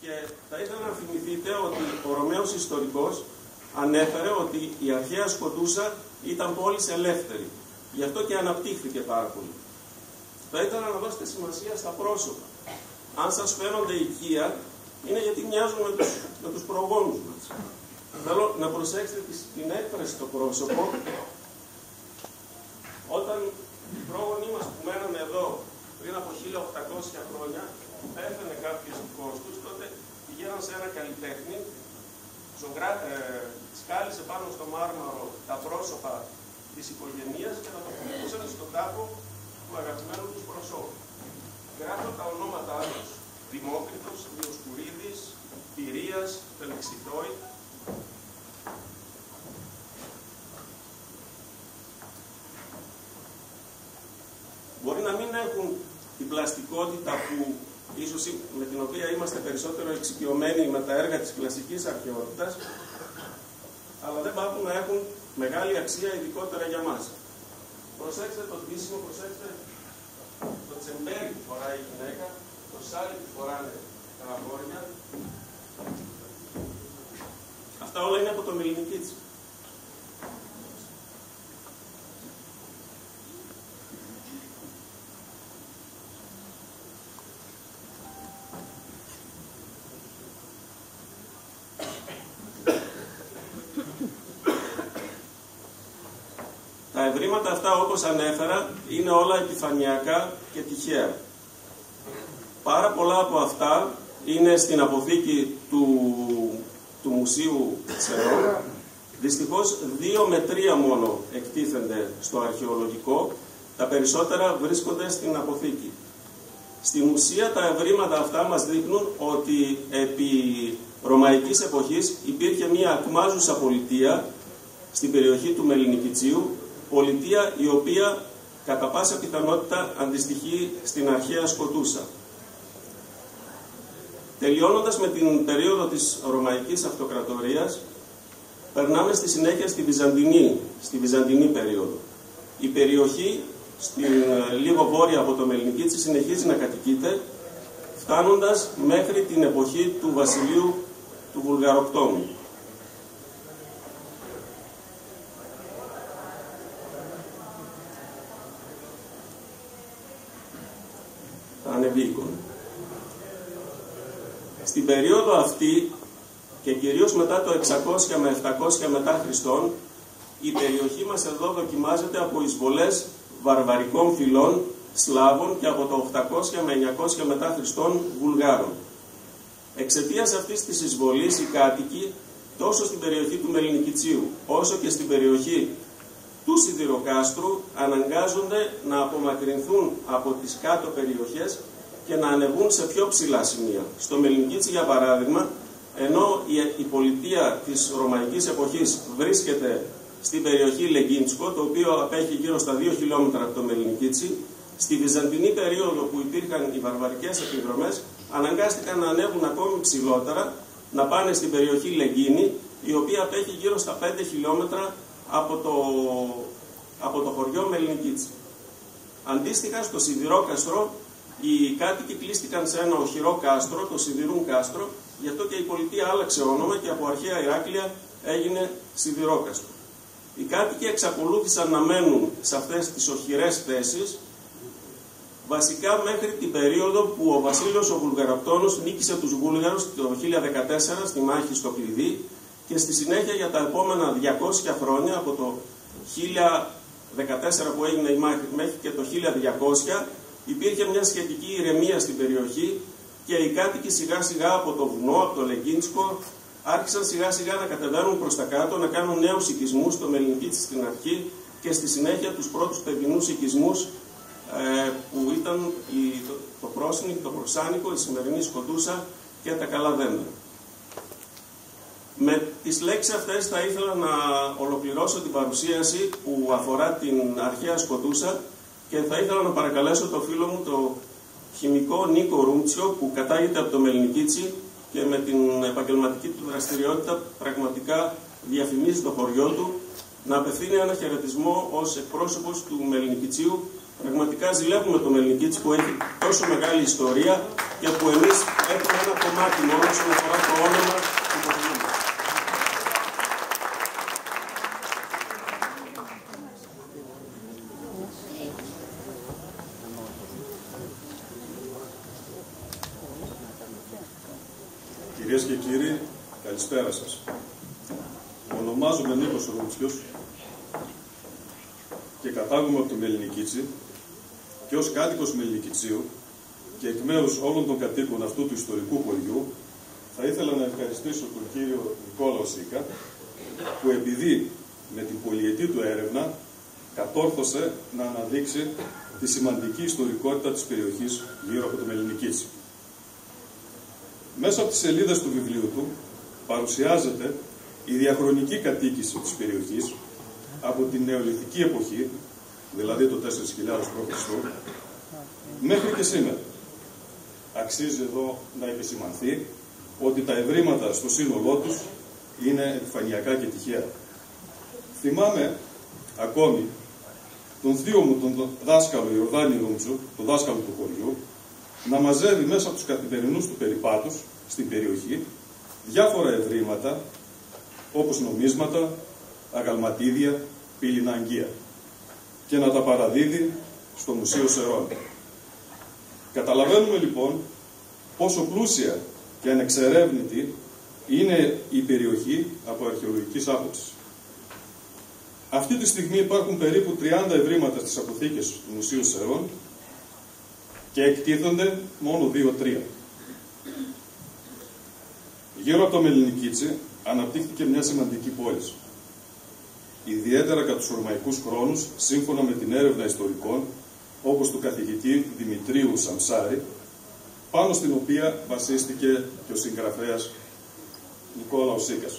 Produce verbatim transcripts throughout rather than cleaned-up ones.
Και θα ήθελα να θυμηθείτε ότι ο Ρωμαίος ιστορικός ανέφερε ότι η αρχαία Σκοτούσα ήταν πόλη ελεύθερη. Γι' αυτό και αναπτύχθηκε πάρα πολύ. Θα ήθελα να δώσετε σημασία στα πρόσωπα. Αν σας φαίνονται οικεία, είναι γιατί μοιάζουν με τους, με τους προγόνους μας. Θέλω να προσέξετε την έκφραση στο πρόσωπο. Όταν οι πρόγονοι μας που μένανε εδώ πριν από χίλια οκτακόσια χρόνια, πέθανε κάποιος δικός τους, τότε πηγαίναν σε ένα καλλιτέχνη, ζωγρά, ε, σκάλισε πάνω στο μάρμαρο τα πρόσωπα της οικογένειας και θα το κουμπούσαν στον τάφο του αγαπημένου τους προσώπου. Γράφω τα ονόματά τους: Δημόκριτος, Διοσκουρίδης, Πυρίας, Φελεξιτόη. Μπορεί να μην έχουν την πλαστικότητα που ίσως με την οποία είμαστε περισσότερο εξοικειωμένοι με τα έργα της κλασικής αρχαιότητας, αλλά δεν πάβουν να έχουν μεγάλη αξία ειδικότερα για μας. Προσέξτε το ντύσιμο, προσέξτε το τσεμπέρι που φοράει η γυναίκα, το σάλι που φοράνε τα αγόρια. Αυτά όλα είναι από το Μελινικίτσι. Τα ευρήματα αυτά, όπως ανέφερα, είναι όλα επιφανειακά και τυχαία. Πάρα πολλά από αυτά είναι στην αποθήκη του, του Μουσείου Τσερών. Δυστυχώς δύο με τρία μόνο εκτίθενται στο αρχαιολογικό, τα περισσότερα βρίσκονται στην αποθήκη. Στην ουσία τα ευρήματα αυτά μας δείχνουν ότι επί ρωμαϊκής εποχής υπήρχε μια ακμάζουσα πολιτεία στην περιοχή του Μελινικιτσίου, πολιτεία η οποία κατά πάσα πιθανότητα αντιστοιχεί στην αρχαία Σκοτούσα. Τελειώνοντας με την περίοδο της Ρωμαϊκής Αυτοκρατορίας, περνάμε στη συνέχεια στη Βυζαντινή, στη Βυζαντινή περίοδο. Η περιοχή, στην, λίγο βόρεια από το Μελινικίτσι, συνεχίζει να κατοικείται, φτάνοντας μέχρι την εποχή του βασιλείου του Βουλγαροκτόμου. Στην περίοδο αυτή και κυρίως μετά το εξακόσια με επτακόσια μετά Χριστόν, η περιοχή μας εδώ δοκιμάζεται από εισβολές βαρβαρικών φυλών Σλάβων και από το οκτακόσια με εννιακόσια μετά Χριστόν Βουλγάρων. Εξαιτίας αυτής της εισβολής οι κάτοικοι τόσο στην περιοχή του Μελινικιτσίου όσο και στην περιοχή του Σιδηροκάστρου αναγκάζονται να απομακρυνθούν από τις κάτω περιοχές και να ανεβούν σε πιο ψηλά σημεία. Στο Μελινικίτσι, για παράδειγμα, ενώ η, η πολιτεία της Ρωμαϊκής εποχής βρίσκεται στην περιοχή Λεγκίνσκο, το οποίο απέχει γύρω στα δύο χιλιόμετρα από το Μελινικίτσι, στη Βυζαντινή περίοδο που υπήρχαν οι βαρβαρικές επιδρομές, αναγκάστηκαν να ανέβουν ακόμη ψηλότερα, να πάνε στην περιοχή Λεγκίνη, η οποία απέχει γύρω στα πέντε χιλιόμετρα από το, από το χωριό Μελινικίτσι. Αντίστοιχα, στο Σιδηρόκαστρο, οι κάτοικοι κλείστηκαν σε ένα οχυρό κάστρο, το Σιδηρούν κάστρο, γι' αυτό και η πολιτεία άλλαξε όνομα και από αρχαία Ηράκλεια έγινε Σιδηρόκαστρο. Οι κάτοικοι εξακολούθησαν να μένουν σε αυτές τις οχυρές θέσεις, βασικά μέχρι την περίοδο που ο βασίλειος ο Βουλγαροκτόνος νίκησε τους Βούλγαρους το χίλια δεκατέσσερα στη μάχη στο Κλειδί και στη συνέχεια για τα επόμενα διακόσια χρόνια, από το χίλια δεκατέσσερα που έγινε η μάχη μέχρι και το χίλια διακόσια, υπήρχε μια σχετική ηρεμία στην περιοχή και οι κάτοικοι σιγά σιγά από το βουνό, από το Λεγκίνσκο, άρχισαν σιγά σιγά να κατεβαίνουν προς τα κάτω, να κάνουν νέους οικισμούς στο Μελινικίτσι στην αρχή και στη συνέχεια τους πρώτους παιδινούς οικισμούς ε, που ήταν η, το, το Πρόσνη, το Προσάνικο, η σημερινή Σκοτούσα και τα καλά δέντρα. Με τις λέξεις αυτές θα ήθελα να ολοκληρώσω την παρουσίαση που αφορά την αρχαία Σκοτούσα και θα ήθελα να παρακαλέσω το φίλο μου, το χημικό Νίκο Ρούμτσιο, που κατάγεται από το Μελινικίτσι και με την επαγγελματική του δραστηριότητα πραγματικά διαφημίζει το χωριό του, να απευθύνει ένα χαιρετισμό ως εκπρόσωπος του Μελινικιτσίου. Πραγματικά ζηλεύουμε το Μελινικίτσι που έχει τόσο μεγάλη ιστορία και που εμείς έχουμε ένα κομμάτι μόνο όσον αφορά το όνομα του χωριού μας. Κυρίες και κύριοι, καλησπέρα σας. Ονομάζομαι Νίκος Ρούτσιος και κατάγομαι από το Μελληνικίτσι και ως κάτοικος Μελληνικιτσίου και εκ μέρους όλων των κατοίκων αυτού του ιστορικού χωριού θα ήθελα να ευχαριστήσω τον κύριο Νικόλαο Σίκα που επειδή με την πολυετή του έρευνα κατόρθωσε να αναδείξει τη σημαντική ιστορικότητα της περιοχής γύρω από το Μελληνικίτσι. Μέσα από τις σελίδες του βιβλίου του παρουσιάζεται η διαχρονική κατοίκηση της περιοχής από την νεολιθική εποχή, δηλαδή το τέσσερις χιλιάδες π.Χ. μέχρι και σήμερα. Αξίζει εδώ να επισημανθεί ότι τα ευρήματα στο σύνολό τους είναι επιφανειακά και τυχαία. Θυμάμαι ακόμη τον θείο μου, τον δάσκαλο Ιορδάνη Ρούμτσου, τον δάσκαλο του χωριού, να μαζεύει μέσα από τους καθημερινούς του περιπάτους στην περιοχή διάφορα ευρήματα όπως νομίσματα, αγαλματίδια, πύληνα αγγεία και να τα παραδίδει στο Μουσείο Σερών. Καταλαβαίνουμε λοιπόν πόσο πλούσια και ανεξερεύνητη είναι η περιοχή από αρχαιολογικής άποψης. Αυτή τη στιγμή υπάρχουν περίπου τριάντα ευρήματα στις αποθήκες του Μουσείου Σερών και εκτίθενται μόνο δύο τρία. Γύρω από το Μελληνικίτσι αναπτύχθηκε μια σημαντική πόλη. Ιδιαίτερα κατά τους ρωμαϊκούς χρόνους, σύμφωνα με την έρευνα ιστορικών, όπως του καθηγητή Δημητρίου Σαμψάρη, πάνω στην οποία βασίστηκε και ο συγγραφέας Νικόλαος Σίκας.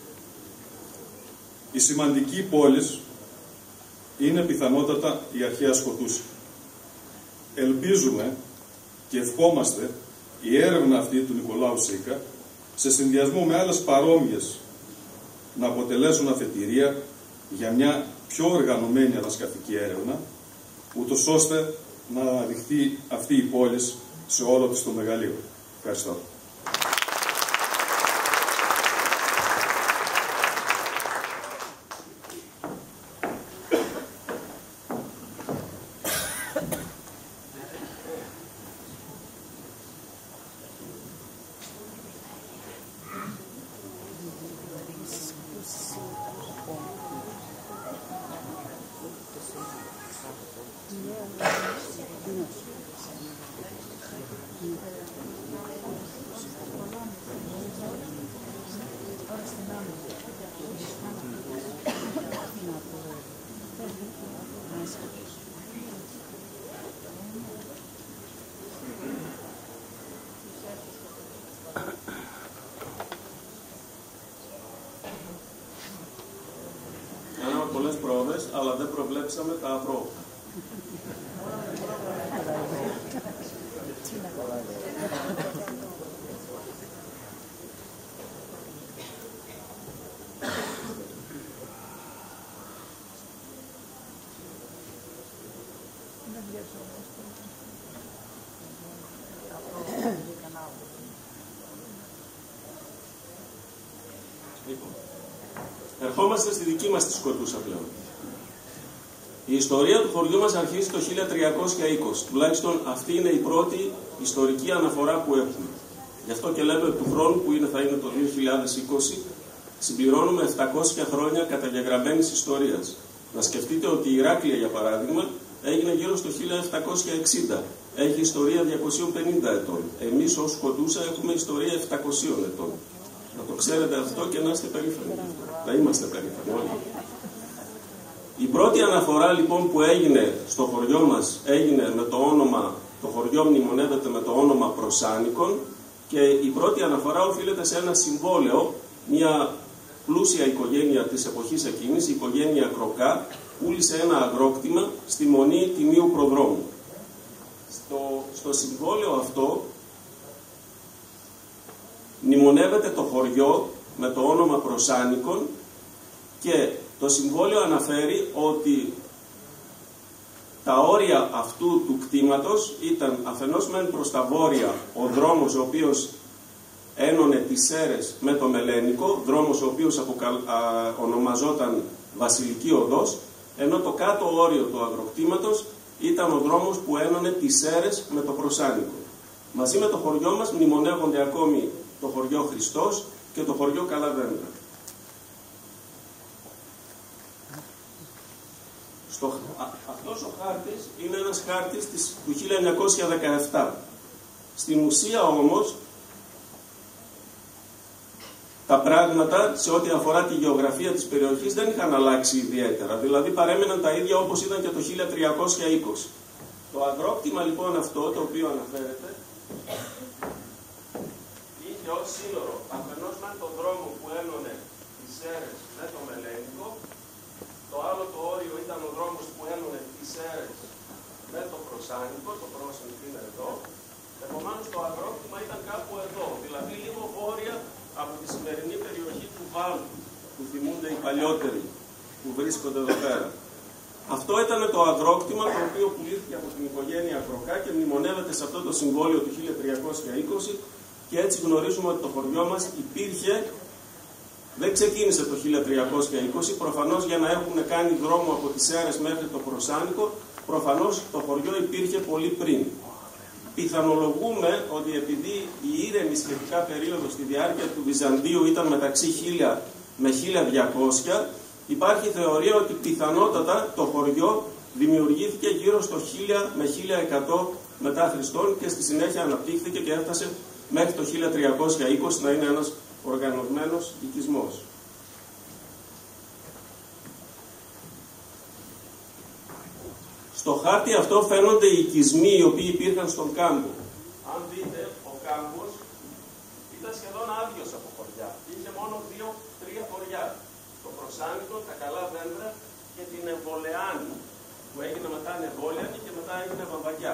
Η σημαντική πόλη είναι πιθανότατα η αρχαία Σκοτούση. Ελπίζουμε και ευχόμαστε η έρευνα αυτή του Νικολάου Σίκα σε συνδυασμό με άλλες παρόμοιες να αποτελέσουν αφετηρία για μια πιο οργανωμένη ανασκαφική έρευνα, ούτως ώστε να αναδειχθεί αυτή η πόλη σε όλο της το μεγαλείο. Ευχαριστώ. Κάναμε πολλές πρόοδες, αλλά δεν προβλέψαμε τα απρό. Ερχόμαστε στη δική μας τη Σκοτούσα πλέον. Η ιστορία του χωριού μας αρχίζει το χίλια τριακόσια είκοσι. Τουλάχιστον αυτή είναι η πρώτη ιστορική αναφορά που έχουμε. Γι' αυτό και λέμε του χρόνου που είναι, θα είναι το δύο χιλιάδες είκοσι, συμπληρώνουμε επτακόσια χρόνια καταγεγραμμένης ιστορίας. Να σκεφτείτε ότι η Ηράκλεια, για παράδειγμα, έγινε γύρω στο χίλια επτακόσια εξήντα. Έχει ιστορία διακόσια πενήντα ετών. Εμείς ως Σκοτούσα έχουμε ιστορία επτακόσια ετών. Να το ξέρετε αυτό και να είστε περήφανοι. Να είμαστε περήφανοι όλοι. Η πρώτη αναφορά λοιπόν που έγινε στο χωριό μας έγινε με το όνομα, το χωριό μνημονεύεται με το όνομα Προσάνικων και η πρώτη αναφορά οφείλεται σε ένα συμβόλαιο, μια πλούσια οικογένεια της εποχής εκείνης, η οικογένεια Κροκά, πούλησε ένα αγρόκτημα στη Μονή Τιμίου Προδρόμου. Στο, στο συμβόλαιο αυτό μνημονεύεται το χωριό με το όνομα Προσάνικων και το συμβόλαιο αναφέρει ότι Τα όρια αυτού του κτήματος ήταν αφενός μεν προς τα βόρεια ο δρόμος ο οποίος ένωνε τις Σέρρες με το Μελένικο, δρόμος ο οποίος αποκαλ... α, ονομαζόταν Βασιλική Οδός, ενώ το κάτω όριο του αγροκτήματος ήταν ο δρόμος που ένωνε τις Σέρρες με το Προσάνικο. Μαζί με το χωριό μας μνημονεύονται ακόμη το χωριό Χριστός και το χωριό Καλαδέντρα. Στο... Α, αυτός ο χάρτης είναι ένας χάρτης της... του χίλια εννιακόσια δεκαεπτά. Στην ουσία όμως τα πράγματα σε ό,τι αφορά τη γεωγραφία της περιοχής δεν είχαν αλλάξει ιδιαίτερα. Δηλαδή παρέμειναν τα ίδια όπως ήταν και το χίλια τριακόσια είκοσι. Το αγρόκτημα λοιπόν αυτό το οποίο αναφέρεται είχε ως σύνορο αφενός με τον δρόμο που ένωνε τις Σέρρες με το Μελένικο, το άλλο το όριο ήταν ο δρόμος που ένωνε τις Σέρρες με το Προσάνικο, το πρόσωπο είναι εδώ. Επομένως το αγρόκτημα ήταν κάπου εδώ, δηλαδή λίγο βόρεια από τη σημερινή περιοχή του Βάλου, που θυμούνται οι παλιότεροι που βρίσκονται εδώ πέρα. Αυτό ήταν το αγρόκτημα το οποίο πουλήθηκε από την οικογένεια Κροκά και μνημονεύεται σε αυτό το συμβόλαιο του χίλια τριακόσια είκοσι και έτσι γνωρίζουμε ότι το χωριό μας υπήρχε, δεν ξεκίνησε το χίλια τριακόσια είκοσι, προφανώς για να έχουν κάνει δρόμο από τις Σέρρες μέχρι το Προσάνικο, προφανώς το χωριό υπήρχε πολύ πριν. Πιθανολογούμε ότι επειδή η ήρεμη σχετικά περίοδος στη διάρκεια του Βυζαντίου ήταν μεταξύ χίλια με χίλια διακόσια, υπάρχει θεωρία ότι πιθανότατα το χωριό δημιουργήθηκε γύρω στο χίλια με χίλια εκατό μετά Χριστόν και στη συνέχεια αναπτύχθηκε και έφτασε μέχρι το χίλια τριακόσια είκοσι να είναι ένας οργανωμένος οικισμός. Στο χάρτη αυτό φαίνονται οι οικισμοί οι οποίοι υπήρχαν στον κάμπο. Αν δείτε, ο κάμπος ήταν σχεδόν άδειος από χωριά. Είχε μόνο δύο-τρία χωριά. Το Προσάνικο, τα Καλά Δέντρα και την Εμβολεάνη, που έγινε μετά Εμβόλιανη και μετά έγινε Βαμβακιά.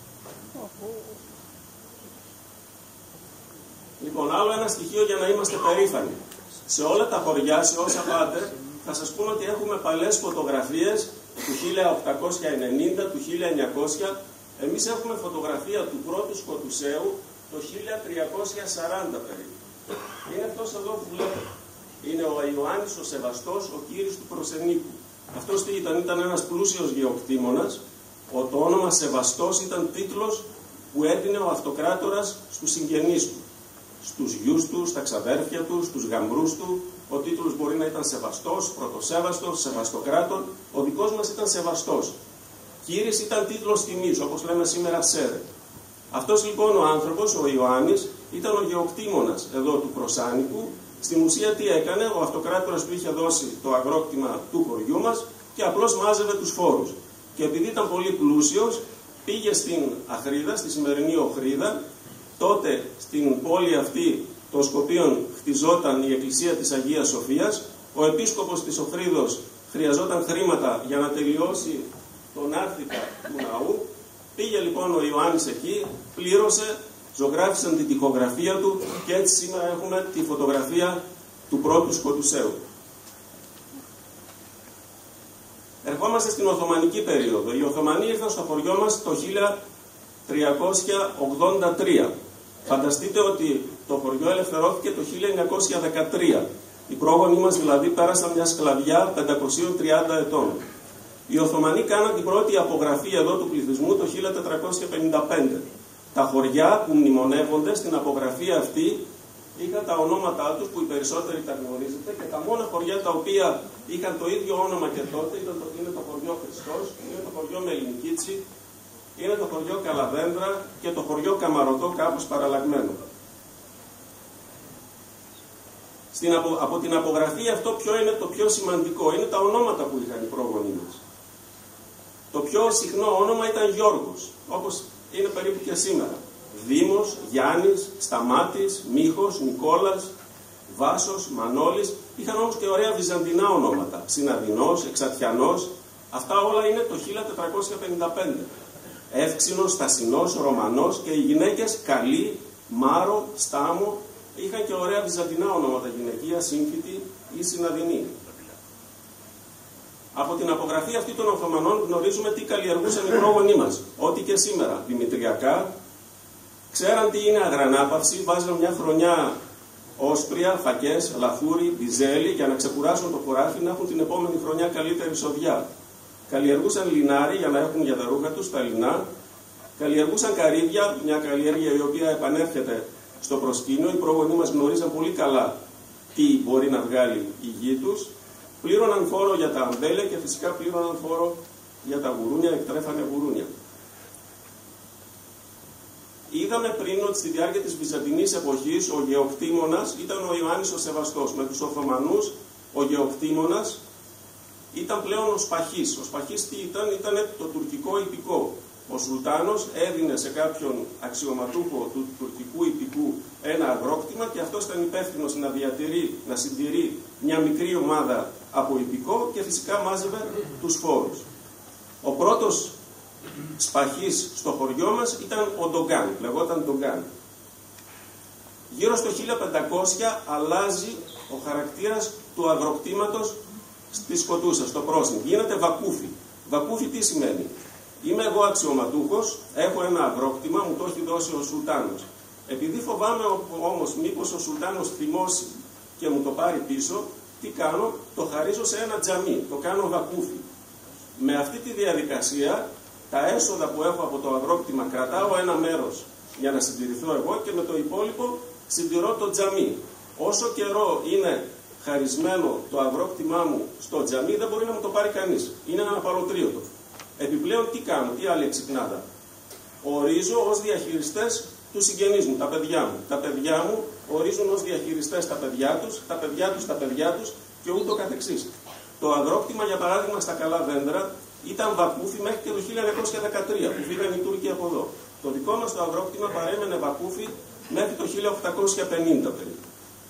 Λοιπόν, άλλο ένα στοιχείο για να είμαστε περήφανοι. Σε όλα τα χωριά, σε όσα πάτε, θα σας πούμε ότι έχουμε παλές φωτογραφίες του χίλια οκτακόσια ενενήντα, του χίλια εννιακόσια. Εμείς έχουμε φωτογραφία του πρώτου Σκοτουσαίου το χίλια τριακόσια σαράντα περίπου. Είναι αυτός εδώ που βλέπετε. Είναι ο Ιωάννης ο Σεβαστός, ο κύριος του Προσενίκου. Αυτός τι ήταν, ήταν ένας πλούσιος γεωκτήμονας. Ο, το όνομα Σεβαστός ήταν τίτλος που έδινε ο αυτοκράτορας στους συγγενείς του. Στους γιους του, στα ξαδέρφια του, στους γαμπρούς του. Ο τίτλος μπορεί να ήταν Σεβαστός, Πρωτοσέβαστος, Σεβαστοκράτορ. Ο δικός μας ήταν Σεβαστός. Κύρις ήταν τίτλος τιμής, όπως λέμε σήμερα Σέρε. Αυτός λοιπόν ο άνθρωπος, ο Ιωάννης, ήταν ο γεωκτήμονας εδώ του Προσάνικου. Στην ουσία τι έκανε, ο αυτοκράτορας του είχε δώσει το αγρόκτημα του χωριού μας και απλώς μάζευε τους φόρους. Και επειδή ήταν πολύ πλούσιος, πήγε στην Αχρίδα, στη σημερινή Οχρίδα. Τότε στην πόλη αυτή των Σκοπίων χτιζόταν η εκκλησία της Αγίας Σοφίας. Ο επίσκοπος της Οχρίδος χρειαζόταν χρήματα για να τελειώσει τον άρθικα του ναού. Πήγε λοιπόν ο Ιωάννης εκεί, πλήρωσε, ζωγράφησαν την τοιχογραφία του και έτσι σήμερα έχουμε τη φωτογραφία του πρώτου Σκοτουσαίου. Ερχόμαστε στην Οθωμανική περίοδο. Οι Οθωμανοί ήρθαν στο χωριό μας το χίλια τριακόσια ογδόντα τρία. Φανταστείτε ότι το χωριό ελευθερώθηκε το χίλια εννιακόσια δεκατρία. Οι πρόγονοι μας δηλαδή πέρασαν μια σκλαβιά πεντακοσίων τριάντα ετών. Οι Οθωμανοί κάναν την πρώτη απογραφή εδώ του πληθυσμού το χίλια τετρακόσια πενήντα πέντε. Τα χωριά που μνημονεύονται στην απογραφή αυτή είχαν τα ονόματά τους που οι περισσότεροι τα γνωρίζετε και τα μόνα χωριά τα οποία είχαν το ίδιο όνομα και τότε ήταν το, είναι το χωριό Χριστός, είναι το χωριό Μελινικίτσι, είναι το χωριό Καλαδέντρα και το χωριό Καμαρωτό κάπως παραλλαγμένο. Στην απο, από την απογραφή αυτό ποιο είναι το πιο σημαντικό, είναι τα ονόματα που είχαν οι πρόγονοι μας. Το πιο συχνό όνομα ήταν Γιώργος, όπως είναι περίπου και σήμερα. Δήμος, Γιάννης, Σταμάτης, Μίχος, Νικόλας, Βάσος, Μανώλης. Είχαν όμως και ωραία βυζαντινά ονόματα. Συναδεινός, Εξατιανός. Αυτά όλα είναι το χίλια τετρακόσια πενήντα πέντε. Εύξηνος, Στασινός, Ρωμανός και οι γυναίκες Καλή, Μάρο, Στάμο. Είχαν και ωραία βυζαντινά ονόματα γυναικεία, Σύμφυτη ή Συναδεινή. Από την απογραφή αυτή των Οθωμανών γνωρίζουμε τι καλλιεργούσαν οι πρόγονοί μας. Ό,τι και σήμερα. Δημητριακά, ξέραν τι είναι αγρανάπαυση, βάζαν μια χρονιά όσπρια, φακές, λαφούρι, μπιζέλι για να ξεκουράσουν το χωράφι, να έχουν την επόμενη χρονιά καλύτερη σοδιά. Καλλιεργούσαν λινάρι για να έχουν για τα ρούχα τους, τα λινά. Καλλιεργούσαν καρύδια, μια καλλιέργεια η οποία επανέρχεται στο προσκήνιο. Οι πρόγονοί μας γνωρίζαν πολύ καλά τι μπορεί να βγάλει η γη τους. Πλήρωναν φόρο για τα αμπέλια και φυσικά πλήρωναν φόρο για τα γουρούνια, εκτρέφανε γουρούνια. Είδαμε πριν ότι στη διάρκεια της Βυζαντινής εποχής ο γεωκτήμονας ήταν ο Ιωάννης ο Σεβαστός. Με τους Οθωμανούς ο γεωκτήμονας ήταν πλέον ο Σπαχής. Ο Σπαχής τι ήταν, ήταν το τουρκικό υπηκό. Ο Σουλτάνος έδινε σε κάποιον αξιωματούχο του τουρκικού υπηκού ένα αγρόκτημα και αυτός ήταν υπεύθυνος να διατηρεί, να συντηρεί μια μικρή ομάδα από υπηκό και φυσικά μάζευε τους φόρους. Ο πρώτος Σπαχής στο χωριό μας ήταν ο Ντογκάν, λεγόταν Ντογκάν. Γύρω στο χίλια πεντακόσια αλλάζει ο χαρακτήρας του αγροκτήματος στη Σκοτούσα, στο Πρόσνη. Γίνεται βακούφι. Βακούφι τι σημαίνει? Είμαι εγώ αξιωματούχος, έχω ένα αγρόκτημα, μου το έχει δώσει ο Σουλτάνος. Επειδή φοβάμαι όμως μήπως ο Σουλτάνος θυμώσει και μου το πάρει πίσω, τι κάνω? Το χαρίζω σε ένα τζαμί, το κάνω βακούφι. Με αυτή τη διαδικασία, τα έσοδα που έχω από το αγρόκτημα κρατάω ένα μέρος για να συντηρηθώ εγώ και με το υπόλοιπο συντηρώ το τζαμί. Όσο καιρό είναι χαρισμένο το αγρόκτημά μου στο τζαμί, δεν μπορεί να μου το πάρει κανείς. Είναι ένα απαλωτρίωτο. Επιπλέον τι κάνω, τι άλλη εξυπνάδα? Ορίζω ως διαχειριστές τους συγγενείς μου, τα παιδιά μου. Τα παιδιά μου ορίζουν ως διαχειριστές τα παιδιά τους, τα παιδιά τους τα παιδιά τους και ούτω καθεξής. Το αγρόκτημα, για παράδειγμα, στα Καλά Δέντρα ήταν βακούφι μέχρι και το χίλια εννιακόσια δεκατρία που φύγαν οι Τούρκοι από εδώ. Το δικό μας το αγρόκτημα παρέμενε βακούφι μέχρι το χίλια οκτακόσια πενήντα περίπου.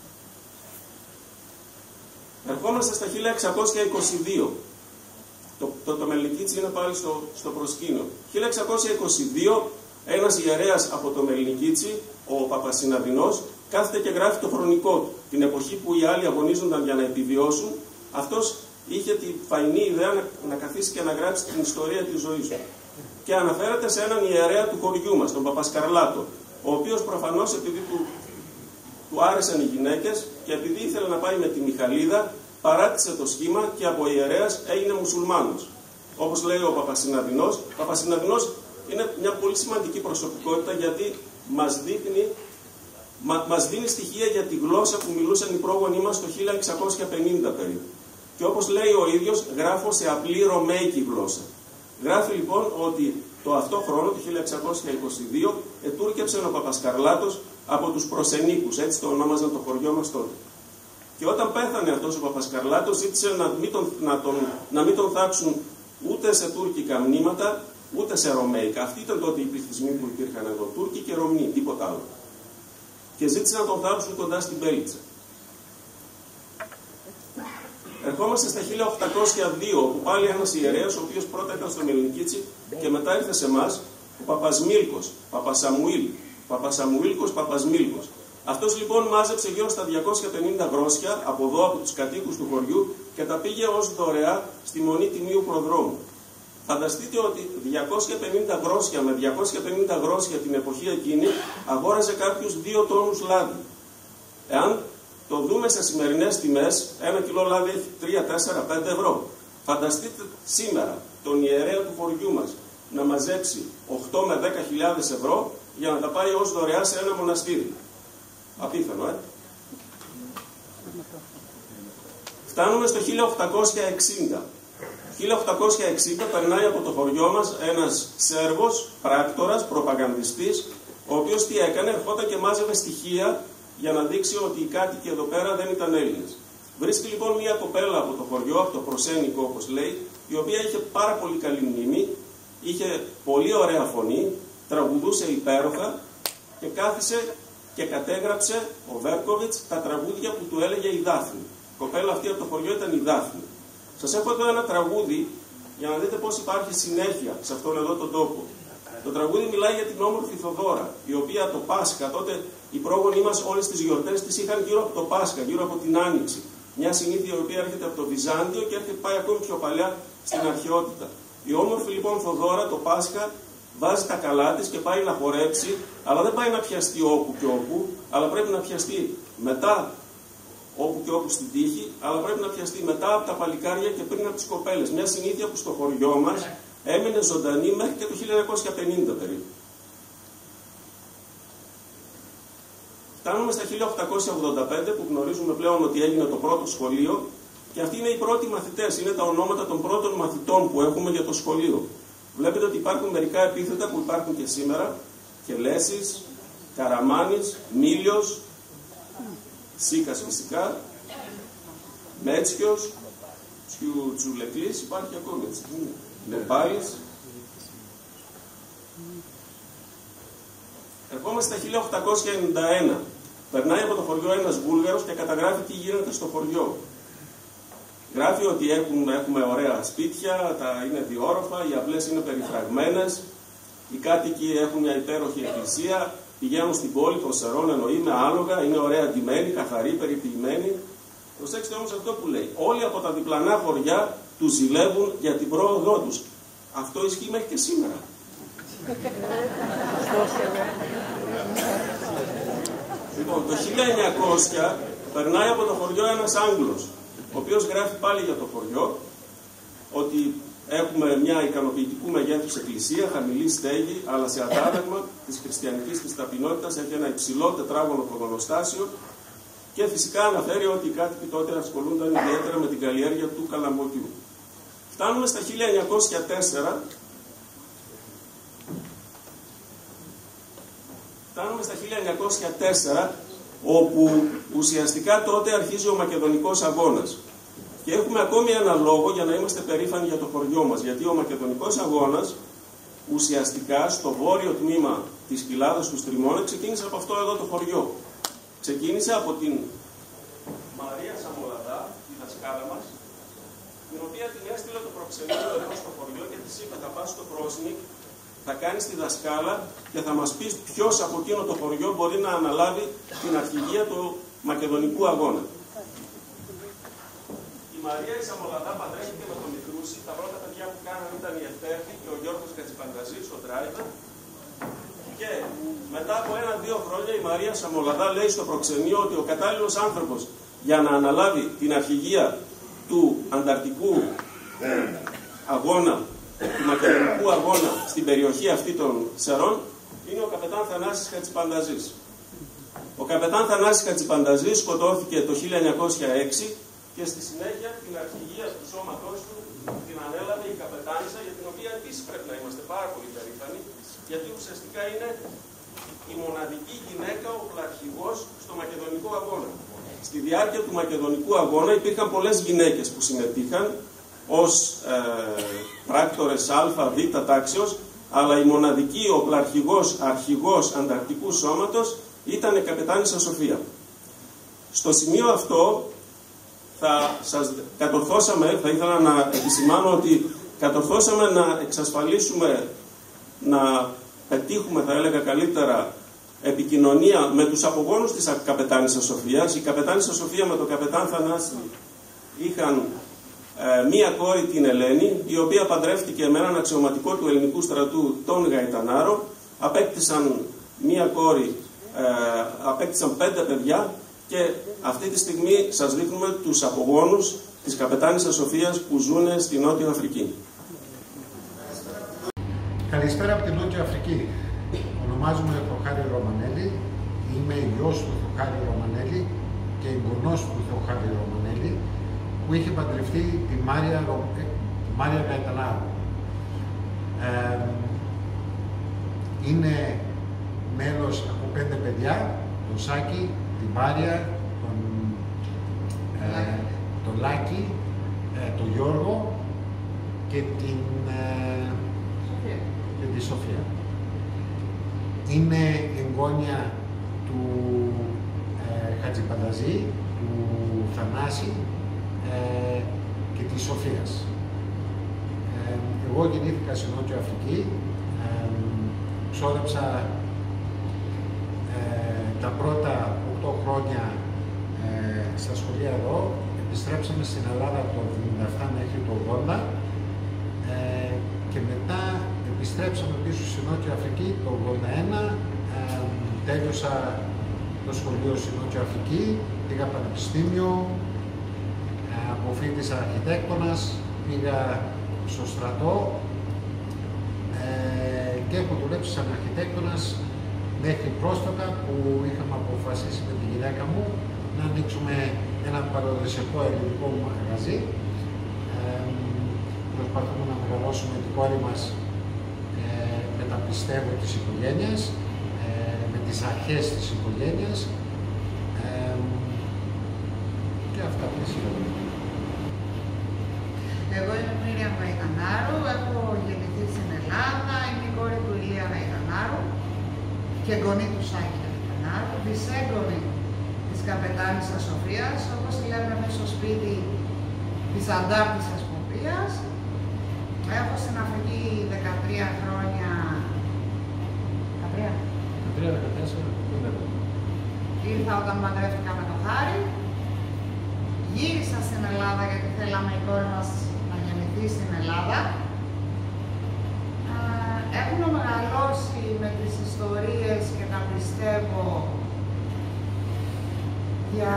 Ερχόμαστε στα χίλια εξακόσια είκοσι δύο. Το, το, το Μελνικίτσι είναι πάλι στο, στο προσκήνιο. χίλια εξακόσια είκοσι δύο ένας ιερέας από το Μελνικίτσι, ο Παπασυναδεινός, κάθεται και γράφει το χρονικό του. Την εποχή που οι άλλοι αγωνίζονταν για να επιβιώσουν, αυτός είχε τη φαϊνή ιδέα να, να καθίσει και να γράψει την ιστορία της ζωής του. Και αναφέρεται σε έναν ιερέα του χωριού μας, τον Παπασκαρλάτο, ο οποίος προφανώς επειδή του, του άρεσαν οι γυναίκες και επειδή ήθελε να πάει με τη Μιχαλίδα, παράτησε το σχήμα και από ιερέας έγινε μουσουλμάνος. Όπως λέει ο Παπασυναδεινός, ο Παπασυναδεινός είναι μια πολύ σημαντική προσωπικότητα γιατί μας δείχνει, μα, μας δίνει στοιχεία για τη γλώσσα που μιλούσαν οι πρόγονοί μας το χίλια εξακόσια πενήντα περίπου. Και όπως λέει ο ίδιος, γράφω σε απλή ρωμαϊκή γλώσσα. Γράφει λοιπόν ότι το αυτό χρόνο, το χίλια εξακόσια είκοσι δύο, ετούρκεψε ο Παπασκαρλάτος από τους προσενίκους, έτσι το ονόμαζαν το χωριό μας τότε. Και όταν πέθανε αυτός ο Παπασκαρλάτος, ζήτησε να μην τον, να τον, να μην τον θάψουν ούτε σε τουρκικά μνήματα, ούτε σε ρωμαϊκά. Αυτοί ήταν τότε οι πληθυσμοί που υπήρχαν εδώ, Τούρκοι και Ρωμνοί, τίποτα άλλο. Και ζήτησε να τον θάψουν κοντά στην Πέλιτσα. Ερχόμαστε στα χίλια οκτακόσια δύο, που πάλι ένας ιερέας, ο οποίος πρώτα ήταν στο Μελνικίτσι και μετά ήρθε σε εμάς, ο Παπασμίλκος, Παπασαμουήλ, Παπασαμουήλκος, Παπασμίλκος. Αυτός λοιπόν μάζεψε γύρω στα διακόσια πενήντα γρόσια από εδώ, από τους κατοίκους του χωριού και τα πήγε ως δωρεά στη Μονή Τιμίου Προδρόμου. Φανταστείτε ότι διακόσια πενήντα γρόσια με διακόσια πενήντα γρόσια την εποχή εκείνη αγόραζε κάποιους δύο τόνους λάδι. Εάν το δούμε σε σημερινές τιμές, ένα κιλό λάδι έχει τρία, τέσσερα, πέντε ευρώ. Φανταστείτε σήμερα τον ιερέα του χωριού μας να μαζέψει οκτώ με δέκα χιλιάδες ευρώ για να τα πάει ως δωρεά σε ένα μοναστήρι. Απίθανο, ε. Φτάνουμε στο χίλια οκτακόσια εξήντα. χίλια οκτακόσια εξήντα περνάει από το χωριό μας ένας Σέρβος, πράκτορας, προπαγανδιστής, ο οποίος τι έκανε, ερχόταν και μάζευε στοιχεία για να δείξει ότι οι κάτοικοι εδώ πέρα δεν ήταν Έλληνες. Βρίσκει λοιπόν μια κοπέλα από το χωριό, από το Προσένικο όπως λέει, η οποία είχε πάρα πολύ καλή μνήμη, είχε πολύ ωραία φωνή, τραγουδούσε υπέροχα και κάθισε και κατέγραψε ο Βέρκοβιτς τα τραγούδια που του έλεγε η Δάφνη. Η κοπέλα αυτή από το χωριό ήταν η Δάφνη. Σας έχω εδώ ένα τραγούδι για να δείτε πώς υπάρχει συνέχεια σε αυτόν εδώ τον τόπο. Το τραγούδι μιλάει για την όμορφη Θοδώρα, η οποία το Πάσχα, τότε οι πρόγονοι μας όλες τις γιορτές τις είχαν γύρω από το Πάσχα, γύρω από την Άνοιξη. Μια συνήθεια η οποία έρχεται από το Βυζάντιο και έρχεται πάει ακόμη πιο παλιά στην αρχαιότητα. Η όμορφη λοιπόν Θοδώρα το Πάσχα βάζει τα καλά της και πάει να χορέψει, αλλά δεν πάει να πιαστεί όπου και όπου, αλλά πρέπει να πιαστεί μετά όπου και όπου στην τύχη, αλλά πρέπει να πιαστεί μετά από τα παλικάρια και πριν από τις κοπέλες. Μια συνήθεια που στο χωριό μας έμεινε ζωντανή μέχρι και το χίλια εννιακόσια πενήντα περίπου. Φτάνουμε στα χίλια οκτακόσια ογδόντα πέντε που γνωρίζουμε πλέον ότι έγινε το πρώτο σχολείο και αυτοί είναι οι πρώτοι μαθητές, είναι τα ονόματα των πρώτων μαθητών που έχουμε για το σχολείο. Βλέπετε ότι υπάρχουν μερικά επίθετα που υπάρχουν και σήμερα, Κελέσης, Καραμάνης, Μήλιος, Σίκας φυσικά, Μέτσκιος, Τσουλεκλής, υπάρχει ακόμη έτσι, Νεπάλης. Ερχόμαστε στα χίλια οκτακόσια ενενήντα ένα. Περνάει από το χωριό ένας Βούλγαρος και καταγράφει τι γίνεται στο χωριό. Γράφει ότι έχουμε, έχουμε ωραία σπίτια, τα είναι διόροφα, οι αυλές είναι περιφραγμένες, οι κάτοικοι έχουν μια υπέροχη εκκλησία, πηγαίνουν στην πόλη των Σερών, εννοεί με άλογα, είναι ωραία ντυμένοι, καθαροί, περιποιημένοι. Προσέξτε όμως αυτό που λέει. Όλοι από τα διπλανά χωριά τους ζηλεύουν για την πρόοδό τους. Αυτό ισχύει μέχρι και σήμερα. Λοιπόν, το χίλια εννιακόσια περνάει από το χωριό ένας Άγγλος, ο οποίος γράφει πάλι για το χωριό ότι έχουμε μια ικανοποιητικού μεγέθους εκκλησία, χαμηλή στέγη, αλλά σε αντάλλαγμα της χριστιανικής της ταπεινότητας έχει ένα υψηλό τετράγωνο ποδονοστάσιο και φυσικά αναφέρει ότι οι κάτοικοι τότε ασχολούνταν ιδιαίτερα με την καλλιέργεια του καλαμοκιού. Φτάνουμε στα χίλια εννιακόσια τέσσερα. Φτάνουμε στα χίλια εννιακόσια τέσσερα, όπου ουσιαστικά τότε αρχίζει ο Μακεδονικός Αγώνας. Και έχουμε ακόμη ένα λόγο για να είμαστε περήφανοι για το χωριό μας, γιατί ο Μακεδονικός Αγώνας ουσιαστικά στο βόρειο τμήμα της κοιλάδας του Στριμώνα ξεκίνησε από αυτό εδώ το χωριό. Ξεκίνησε από την Μαρία Σαμολαδά, τη δασκάλα μας, την οποία την έστειλε το προξενείο εδώ στο χωριό και της είπε: θα πας στο Πρόσνικ, θα κάνεις τη δασκάλα και θα μας πεις ποιος από εκείνο το χωριό μπορεί να αναλάβει την αρχηγία του Μακεδονικού Αγώνα. Η Μαρία η Σαμολαδά παντρεύτηκε με τον Μικρούση. Τα πρώτα παιδιά που κάνανε ήταν η Ευτέρτη και ο Γιώργος Κατσιπανταζής, ο Τράιβερ. Και μετά από ένα-δύο χρόνια η Μαρία Σαμολαδά λέει στο προξενείο ότι ο κατάλληλος άνθρωπος για να αναλάβει την αρχηγία του Ανταρκτικού Αγώνα, του Μακεδονικού Αγώνα στην περιοχή αυτή των Σερών, είναι ο καπετάν Θανάσης Κατσιπανταζής. Ο καπετάν Θανάσης Κατσιπανταζής σκοτώθηκε το χίλια εννιακόσια έξι και στη συνέχεια την αρχηγία του σώματός του την ανέλαβε η καπετάνισσα, για την οποία επίσης πρέπει να είμαστε πάρα πολύ περήφανοι, γιατί ουσιαστικά είναι η μοναδική γυναίκα οπλαρχηγός στο Μακεδονικό Αγώνα. Στη διάρκεια του Μακεδονικού Αγώνα υπήρχαν πολλές γυναίκες που συμμετείχαν ως ε, πράκτορες Α, Β τάξεως, αλλά η μοναδική οπλαρχηγός, αρχηγός Ανταρκτικού Σώματος ήταν η καπετάνισσα Σοφία. Στο σημείο αυτό θα σας κατορθώσαμε, θα ήθελα να επισημάνω ότι κατορθώσαμε να εξασφαλίσουμε, να πετύχουμε, θα έλεγα καλύτερα, επικοινωνία με τους απογόνους της καπετάνισσας Σοφίας. Η καπετάνισσα Σοφία με τον καπετάν Θανάση είχαν ε, μία κόρη, την Ελένη, η οποία παντρεύτηκε με έναν αξιωματικό του ελληνικού στρατού, τον Γαϊτανάρο. Απέκτησαν μία κόρη, ε, απέκτησαν πέντε παιδιά και αυτή τη στιγμή σας δείχνουμε τους απογόνους της καπετάνισσας Σοφίας που ζουν στη Νότια Αφρική. Καλησπέρα από την Νότια Αφρική. Ονομάζομαι Θεοχάρη Ρωμανέλη. Είμαι γιος του Θεοχάρη Ρωμανέλη και εγγονός του Θεοχάρη Ρωμανέλη, που είχε παντρευτεί τη Μάρια, τη Μάρια Γαϊτανάρου. Ε, είναι μέλος από πέντε παιδιά, τον Σάκη, την Μάρια, τον, ε, τον Λάκη, ε, τον Γιώργο και την, ε, και τη Σοφία. Είναι εγγόνια του ε, Χατζιπανταζή, του Θανάση ε, και της Σοφίας. Ε, εγώ γεννήθηκα στην Νότια Αφρική, ε, ξόδεψα ε, τα πρώτα οκτώ χρόνια ε, στα σχολεία εδώ, επιστρέψαμε στην Ελλάδα το εβδομήντα επτά μέχρι το ογδόντα ε, και μετά επιστρέψαμε πίσω στη Νότια Αφρική το ογδόντα ένα. Ε, τέλειωσα το σχολείο στη Νότια Αφρική, πήγα πανεπιστήμιο, ε, αποφοίτησα αρχιτέκτονας, πήγα στο στρατό ε, και έχω δουλέψει σαν αρχιτέκτονας μέχρι πρόσφατα που είχαμε αποφασίσει με τη γυναίκα μου να ανοίξουμε ένα παραδοσιακό ελληνικό μαγαζί. Ε, προσπαθούμε να μεγαλώσουμε την κόρη μας ε, με τα πιστεύω της οικογένειας, ε, με τις αρχές της οικογένειας ε, και αυτά πλησίω. Εγώ είμαι Μύρια Βαϊτανάρου, έχω γεννηθεί στην Ελλάδα, είμαι η κόρη του Ηλία Βαϊτανάρου και γονή του Σάκη Βαϊτανάρου, δυσέγγονη της καπετάνισσας Σοφίας, όπως τη λέμε εμείς στο σπίτι της αντάρτισσας Ποπίας. Έχω στην Αφρική δεκατρία χρόνια. δεκατρία. δεκατρία δεκατέσσερα. Ήρθα όταν παντρεύτηκα με το Χάρη. Γύρισα στην Ελλάδα γιατί θέλαμε η κόρη μας να γεννηθεί στην Ελλάδα. Έχουμε μεγαλώσει με τις ιστορίες και τα πιστεύω για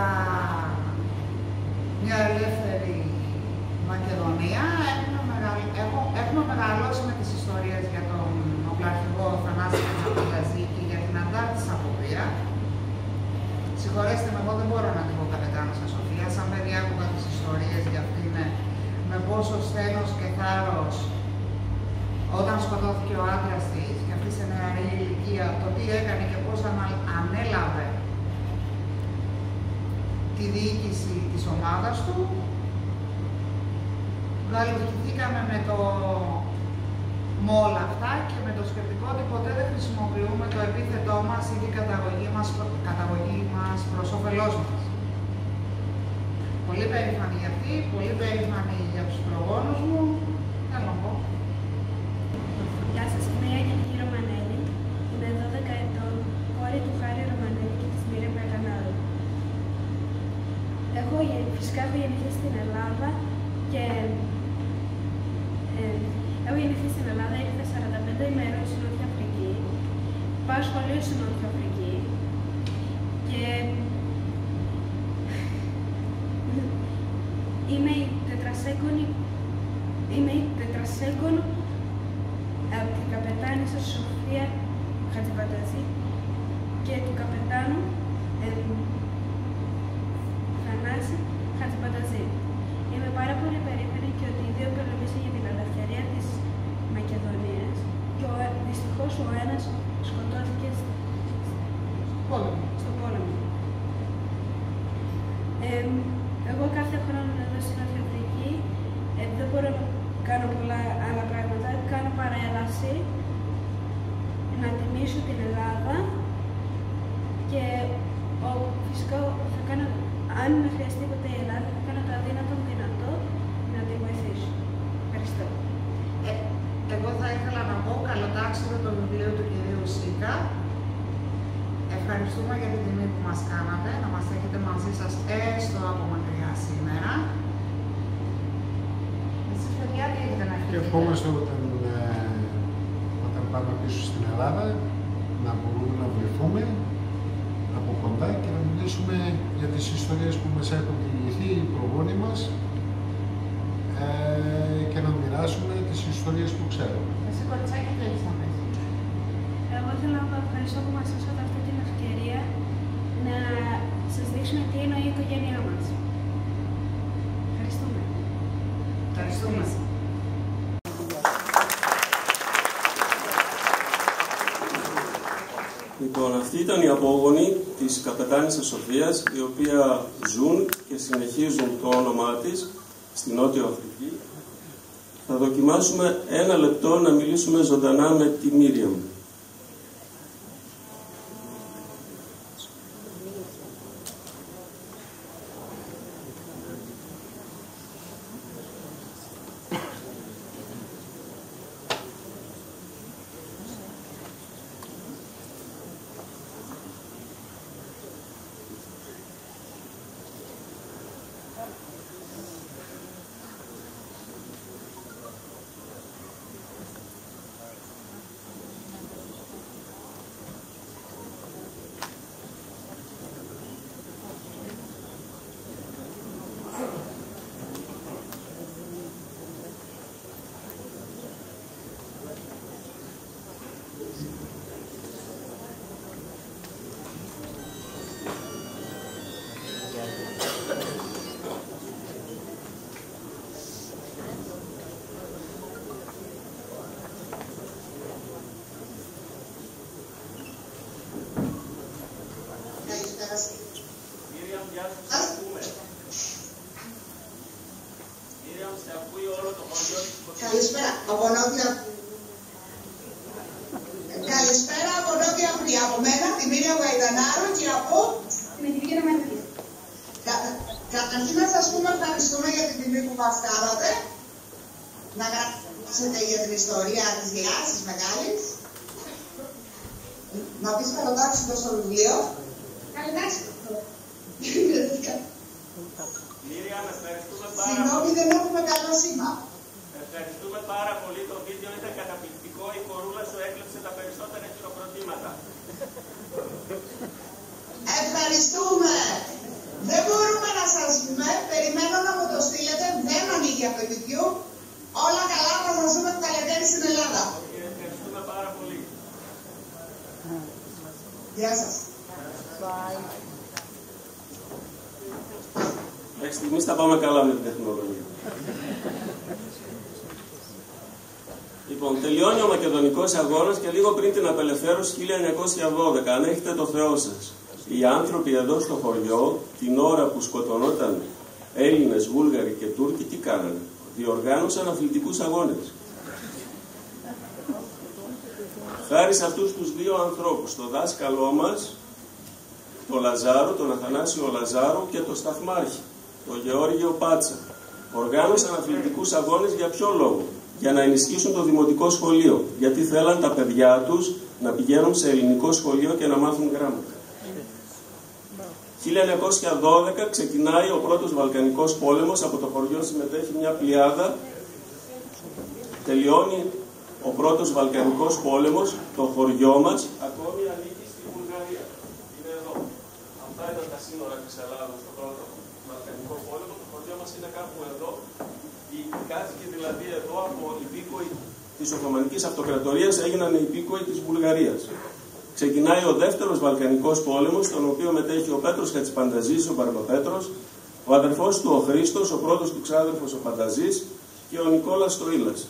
μια ελεύθερη Μακεδονία. Έχουμε, μεγαλ... Έχω... Έχουμε μεγαλώσει με τις ιστορίες για τον οπλαρχηγό Θανάση Παπαδαζή και για την αντάρτισσα Ποπία. Συγχωρέστε με, εγώ δεν μπορώ να την πω καπετάνισσα Σοφία. Σαν παιδιά άκουγα τις ιστορίες για αυτήν με πόσο στένος και θάρρος όταν σκοτώθηκε ο άντρας της και αυτή σε νεαρή ηλικία, το τι έκανε και πώς ανέλαβε τη διοίκηση της ομάδας του. Γαλουχηθήκαμε με, το... με όλα αυτά και με το σκεπτικό ότι ποτέ δεν χρησιμοποιούμε το επίθετό μας ή την καταγωγή μας, καταγωγή μας προς όφελός μας. Πολύ περήφανη για αυτή, πολύ περήφανη για τους προγόνους μου. Θέλω να πω. Γεια σας, είμαι η Αγγελική Ρωμανέλη. Είμαι δώδεκα ετών, κόρη του Χάρη Ρωμανέλη και της Μύρια Βαϊτανάρου. Έχω φυσικά έχω γεννηθεί στην Ελλάδα και ε, έχω γεννηθεί στην Ελλάδα, ήρθα σαράντα πέντε ημέρες στην Νότια Αφρική. Πάω σχολείο στην Νότια Αφρική και είμαι η τετρασέγγονη είμαι η τετρασέγγονη από την καπετάνισσα Σοφία Χατζηπανταζή και του καπετάνου ε, Θανάση Χατζηπανταζή. Είμαι πάρα πολύ περήφανη και ότι οι δύο πολεμήσαν για την ελευθερία της Μακεδονίας και ο, δυστυχώς ο ένας σκοτώθηκε στο πόλεμο. Ε, εγώ κάθε χρόνο εδώ στην Νότια Αφρική ε, δεν μπορώ να κάνω πολλά άλλα πράγματα, κάνω παρέλαση να τιμήσω την Ελλάδα και ο, φυσικά θα κάνω, αν με χρειαστεί ποτέ η Ελλάδα, θα κάνω το αδύνατο δυνατό να τη βοηθήσω. Ευχαριστώ. Ε, εγώ θα ήθελα να πω καλοτάξιδο το βιβλίο του κυρίου Σίκα. Ευχαριστούμε για την τιμή που μας κάνατε, να μας έχετε μαζί σας έστω από μακριά σήμερα. Εσείς παιδιά τι έχετε να Και ευχόμαστε όταν, ε, όταν πάμε πίσω στην Ελλάδα να μπορούμε να βρεθούμε από κοντά και να μιλήσουμε για τις ιστορίες που μας έχουν διηγηθεί οι προγόνοι μας ε, και να μοιράσουμε τις ιστορίες που ξέρουμε. Εσύ κοριτσάκι τι έχεις να πεις? Εγώ θέλω να ευχαριστώ που μας δώσατε αυτή την ευκαιρία να σας δείξουμε τι εννοεί η οικογένειά μας. Ευχαριστούμε. Ευχαριστούμε. Λοιπόν, αυτή ήταν η απόγονη της καπετάνισσας Σοφίας, οι οποία ζουν και συνεχίζουν το όνομά της στη Νότια Αφρική. Θα δοκιμάσουμε ένα λεπτό να μιλήσουμε ζωντανά με τη Μύρια μου. γεια σου, σε ακούμε. Μίριαμ, σε ακούει όλο το χωριό της Σκωτίας. Καλησπέρα, από Νότια. Καλησπέρα από Νότια Αφρική. Από μένα, τη Μίριαμ Γαϊτανάρου και από... Με τη Βίκαιρα Μαρτή. Καταρχήν να σας πούμε ευχαριστούμε για την τιμή που μας κάνατε. Να γράψετε για την ιστορία της γιαγιάς της μεγάλης. Να πεις καλοτάξιτο στο βιβλίο. Καλοτάξιτο. Μίριαμ, ευχαριστούμε πάρα πολύ. Συγγνώμη, δεν έχουμε καλό σήμα. Ευχαριστούμε πάρα πολύ. Το βίντεο ήταν καταπληκτικό. Η κορούλα σου έκλεψε τα περισσότερα χειροκροτήματα. Ευχαριστούμε. Δεν μπορούμε να σας πούμε. Περιμένω να μου το στείλετε. Δεν ανοίγει από το YouTube. Όλα καλά, θα σας δούμε το καλοκαίρι στην Ελλάδα. Ευχαριστούμε πάρα πολύ. Γεια σας. Μέχρι στιγμής θα πάμε καλά με την τεχνολογία. Λοιπόν, τελειώνει ο Μακεδονικός Αγώνας και λίγο πριν την απελευθέρωση χίλια εννιακόσια δώδεκα, αν έχετε το Θεό σας. Οι άνθρωποι εδώ στο χωριό, την ώρα που σκοτωνόταν Έλληνες, Βούλγαροι και Τούρκοι, τι κάνανε? Διοργάνωσαν αθλητικούς αγώνες. Χάρη σε αυτούς τους δύο ανθρώπους, το δάσκαλό μας, τον Λαζάρο, τον Αθανάσιο Λαζάρο και τον Σταθμάρχη, τον Γεώργιο Πάτσα, οργάνωσαν αθλητικούς αγώνες για ποιο λόγο? Για να ενισχύσουν το δημοτικό σχολείο. Γιατί θέλαν τα παιδιά τους να πηγαίνουν σε ελληνικό σχολείο και να μάθουν γράμματα. χίλια εννιακόσια δώδεκα ξεκινάει ο πρώτος Βαλκανικός πόλεμος. Από το χωριό συμμετέχει μια πλειάδα. Τελειώνει ο πρώτος Βαλκανικός πόλεμος. Το χωριό μας ακόμη ανήκει στη Βουλγαρία. Είναι εδώ. Αυτά ήταν τα σύνορα της Ελλάδας στο πρώτο Βαλκανικό πόλεμο. Το χωριό μας είναι κάπου εδώ. Οι κάτοικοι δηλαδή εδώ από υπήκοοι της Οθωμανικής Αυτοκρατορίας έγιναν υπήκοοι της Βουλγαρίας. Ξεκινάει ο δεύτερος Βαλκανικός πόλεμος, στον οποίο μετέχει ο Πέτρος Χατζηπανταζής, ο Μπαρμπαπέτρος, ο αδερφός του ο Χρήστος, ο πρώτος του ξάδερφος ο Πανταζής και ο Νικόλας Στροήλας.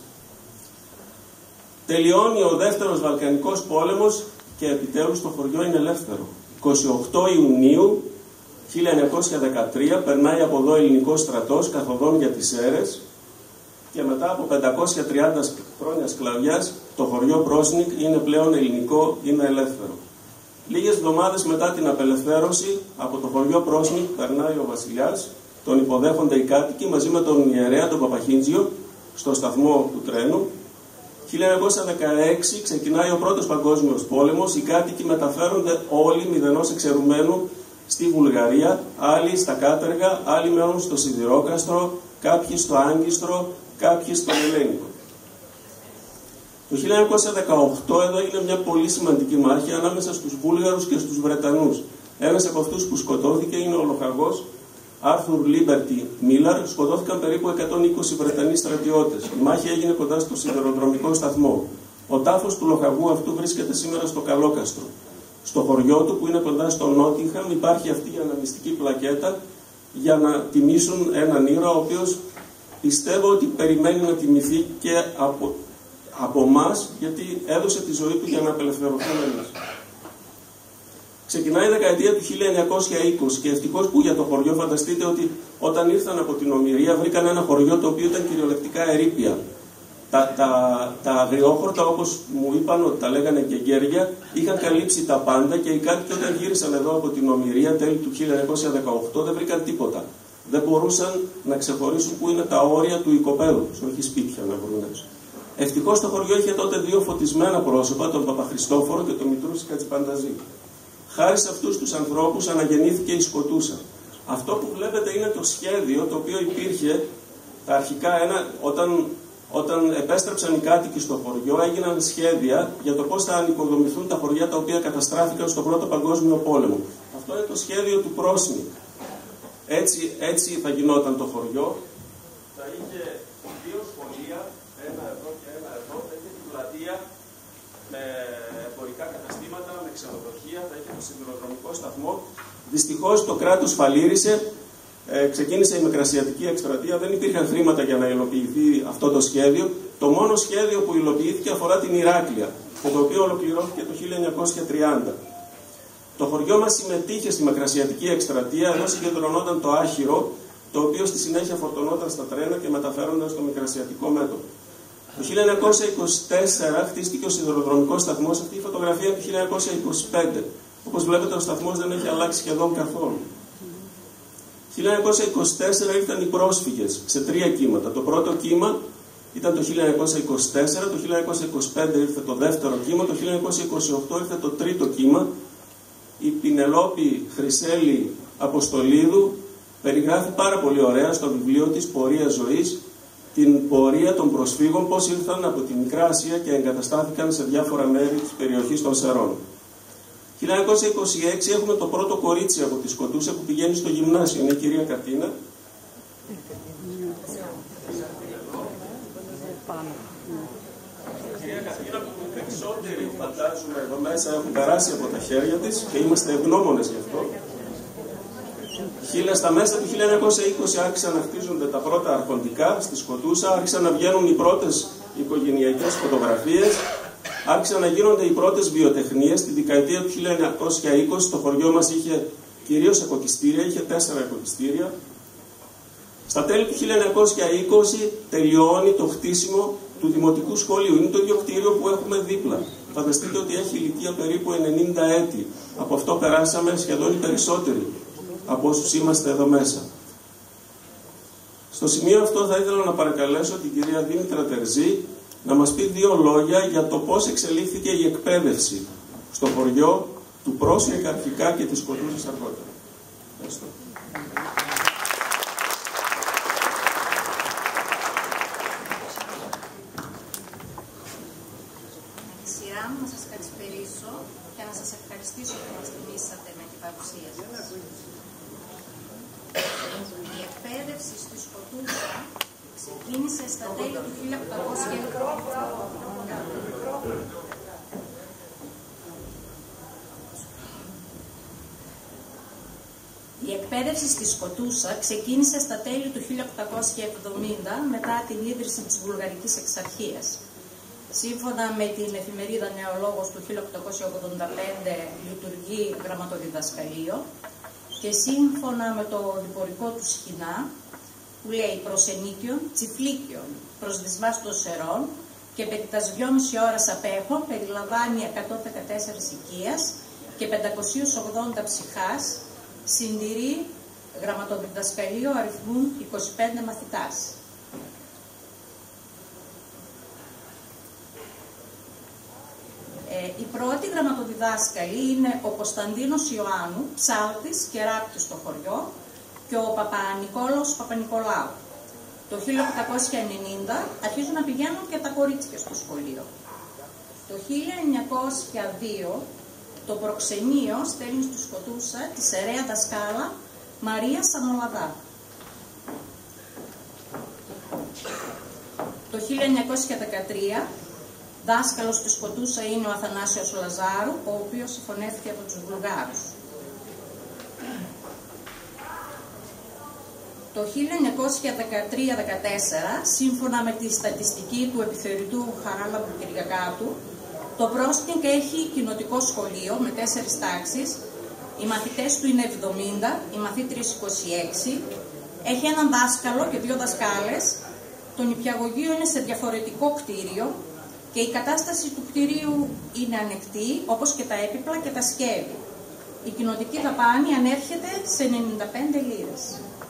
Τελειώνει ο δεύτερος Βαλκανικός πόλεμος και επιτέλους το χωριό είναι ελεύθερο. εικοστή ογδόη Ιουνίου χίλια εννιακόσια δεκατρία περνάει από εδώ ελληνικός στρατός καθοδόν για τις Σέρρες και μετά από πεντακόσια τριάντα χρόνια σκλαβιάς το χωριό Πρόσνικ είναι πλέον ελληνικό, είναι ελεύθερο. Λίγες εβδομάδες μετά την απελευθέρωση από το χωριό Πρόσνικ περνάει ο βασιλιάς, τον υποδέχονται οι κάτοικοι μαζί με τον ιερέα τον Παπαχίντζιο στο σταθμό του τρένου. χίλια εννιακόσια δεκαέξι ξεκινάει ο πρώτος παγκόσμιος πόλεμος, οι κάτοικοι μεταφέρονται όλοι μηδενός εξαιρουμένου στη Βουλγαρία, άλλοι στα Κάτεργα, άλλοι μένουν στο Σιδηρόκαστρο, κάποιοι στο Άγκιστρο, κάποιοι στο Ελένικο. Το χίλια εννιακόσια δεκαοκτώ εδώ έγινε μια πολύ σημαντική μάχη ανάμεσα στους Βούλγαρους και στους Βρετανούς. Ένας από αυτούς που σκοτώθηκε είναι ο λοχαγός Άρθουρ Λίμπερτι Μίλαρ. Σκοτώθηκαν περίπου εκατόν είκοσι Βρετανοί στρατιώτες. Η μάχη έγινε κοντά στο σιδηροδρομικό σταθμό. Ο τάφος του λοχαγού αυτού βρίσκεται σήμερα στο Καλόκαστρο. Στο χωριό του που είναι κοντά στο Νότιγχαμ υπάρχει αυτή η αναμνηστική πλακέτα για να τιμήσουν έναν ήρωα ο οποίος πιστεύω ότι περιμένει να τιμηθεί και από, από εμάς, γιατί έδωσε τη ζωή του για να απελευθερωθούμε εμείς. Ξεκινάει η δεκαετία του χίλια εννιακόσια είκοσι και ευτυχώς που για το χωριό φανταστείτε ότι όταν ήρθαν από την Ομηρία βρήκαν ένα χωριό το οποίο ήταν κυριολεκτικά ερείπια. Τα, τα, τα αγριόχορτα, όπως μου είπαν ότι τα λέγανε και γκέρια, είχαν καλύψει τα πάντα και οι κάτοικοι όταν γύρισαν εδώ από την Ομηρία τέλη του χίλια εννιακόσια δεκαοκτώ δεν βρήκαν τίποτα. Δεν μπορούσαν να ξεχωρίσουν πού είναι τα όρια του οικοπαίδου τους, όχι σπίτια να βρουν. Ευτυχώς το χωριό είχε τότε δύο φωτισμένα πρόσωπα, τον Παπαχριστόφορο και τον Μητρούση Κατσιπανταζή. Χάρη σε αυτούς τους ανθρώπους αναγεννήθηκε η Σκοτούσα. Αυτό που βλέπετε είναι το σχέδιο το οποίο υπήρχε τα αρχικά ένα, όταν, όταν επέστρεψαν οι κάτοικοι στο χωριό, έγιναν σχέδια για το πώς θα ανοικοδομηθούν τα χωριά τα οποία καταστράφηκαν στον Πρώτο Παγκόσμιο Πόλεμο. Αυτό είναι το σχέδιο του Πρόσνικ. Έτσι, έτσι θα γινόταν το χωριό. Θα είχε δύο σχολεία, ένα εδώ και ένα εδώ, θα είχε την πλατεία με εμπορικά καταστήματα, με ξενοδοχεία, θα είχε το σιδηροδρομικό σταθμό. Δυστυχώς το κράτος φαλήρισε, ε, ξεκίνησε η Μικρασιατική Εκστρατεία, δεν υπήρχαν χρήματα για να υλοποιηθεί αυτό το σχέδιο. Το μόνο σχέδιο που υλοποιήθηκε αφορά την Ηράκλεια, και το οποίο ολοκληρώθηκε το χίλια εννιακόσια τριάντα. Το χωριό μας συμμετείχε στη Μικρασιατική εκστρατεία, εδώ συγκεντρωνόταν το άχυρο, το οποίο στη συνέχεια φορτωνόταν στα τρένα και μεταφέρονταν στο Μικρασιατικό μέτωπο. Το χίλια εννιακόσια είκοσι τέσσερα χτίστηκε ο σιδηροδρομικός σταθμός, αυτή η φωτογραφία του χίλια εννιακόσια είκοσι πέντε. Όπως βλέπετε, ο σταθμός δεν έχει αλλάξει σχεδόν καθόλου. Το χίλια εννιακόσια είκοσι τέσσερα ήρθαν οι πρόσφυγες σε τρία κύματα. Το πρώτο κύμα ήταν το χίλια εννιακόσια είκοσι τέσσερα, το χίλια εννιακόσια είκοσι πέντε ήρθε το δεύτερο κύμα, το χίλια εννιακόσια είκοσι οκτώ ήρθε το τρίτο κύμα. Η Πινελόπη Χρυσέλη Αποστολίδου περιγράφει πάρα πολύ ωραία στο βιβλίο της «Πορεία ζωής» την πορεία των προσφύγων, πώς ήρθαν από τη Μικρά Ασία και εγκαταστάθηκαν σε διάφορα μέρη της περιοχής των Σερών. χίλια εννιακόσια είκοσι έξι έχουμε το πρώτο κορίτσι από τη Σκοτούσα που πηγαίνει στο γυμνάσιο, είναι η κυρία Κατίνα. Η κυρία Κατίνα που οι περισσότεροι φαντάζομαι εδώ μέσα έχουν περάσει από τα χέρια της και είμαστε ευγνώμονες γι' αυτό. Στα μέσα του χίλια εννιακόσια είκοσι άρχισαν να χτίζονται τα πρώτα αρχοντικά στη Σκοτούσα, άρχισαν να βγαίνουν οι πρώτες οικογενειακές φωτογραφίες, άρχισαν να γίνονται οι πρώτες βιοτεχνίες. Τη δεκαετία του χίλια εννιακόσια είκοσι το χωριό μας είχε κυρίως εκοκιστήρια, είχε τέσσερα εκοκιστήρια. Στα τέλη του χίλια εννιακόσια είκοσι τελειώνει το χτίσιμο του Δημοτικού Σχολείου. Είναι το ίδιο κτίριο που έχουμε δίπλα. Φανταστείτε ότι έχει ηλικία περίπου ενενήντα έτη. Από αυτό περάσαμε σχεδόν οι περισσότεροι από όσους είμαστε εδώ μέσα. Στο σημείο αυτό θα ήθελα να παρακαλέσω την κυρία Δήμητρα Τερζή να μας πει δύο λόγια για το πώς εξελίχθηκε η εκπαίδευση στο χωριό του Πρόσιακα αρχικά και της Σκοτούσας αργότερα. Ευχαριστώ. Με τη σειρά μου να σας καλησπερίσω και να σας ευχαριστήσω που μας τιμήσατε με την παρουσία σας. Η εκπαίδευση στη Σκοτούσα ξεκίνησε στα τέλη του χίλια οκτακόσια εβδομήντα. Η εκπαίδευση στη Σκοτούσα ξεκίνησε στα τέλη του χίλια οκτακόσια εβδομήντα μετά την ίδρυση της Βουλγαρικής Εξαρχίας. Σύμφωνα με την εφημερίδα Νεολόγος του χίλια οκτακόσια ογδόντα πέντε λειτουργεί γραμματοδιδασκαλείο και σύμφωνα με το διπορικό του σχοινά που λέει «Προσενίκιον, τσιφλίκιον, προσδισμάς των Σερών και περί τας δυόμισι ώρας απέχων περιλαμβάνει εκατόν δεκατέσσερα οικίας και πεντακόσιους ογδόντα ψυχάς, συντηρεί γραμματοδιδασκαλείο αριθμού είκοσι πέντε μαθητάς». Ε, η πρώτη γραμματοδιδάσκαλη είναι ο Κωνσταντίνος Ιωάννου, ψάλτης και ράπτης στο χωριό, και ο Παπα-Νικόλαος Παπα-Νικολάου. Το χίλια οκτακόσια ενενήντα αρχίζουν να πηγαίνουν και τα κορίτσια στο σχολείο. Το χίλια εννιακόσια δύο το προξενείο στέλνει στη Σκοτούσα τη σεραία δασκάλα Μαρία Σανολαδά. Το χίλια εννιακόσια δεκατρία δάσκαλος στη Σκοτούσα είναι ο Αθανάσιος Λαζάρου, ο οποίος συγχωνεύτηκε από τους Βουλγάρους. Το χίλια εννιακόσια δεκατρία δεκατέσσερα, σύμφωνα με τη στατιστική του επιθεωρητού Χαράλαμπου Κυριακάτου, το Πρόσκινγκ έχει κοινοτικό σχολείο με τέσσερις τάξεις, οι μαθητές του είναι εβδομήντα, οι μαθήτριες είκοσι έξι, έχει έναν δάσκαλο και δύο δασκάλες, το νηπιαγωγείο είναι σε διαφορετικό κτίριο και η κατάσταση του κτίριου είναι ανεκτή, όπως και τα έπιπλα και τα σκεύη. Η κοινοτική δαπάνη ανέρχεται σε ενενήντα πέντε λίρες.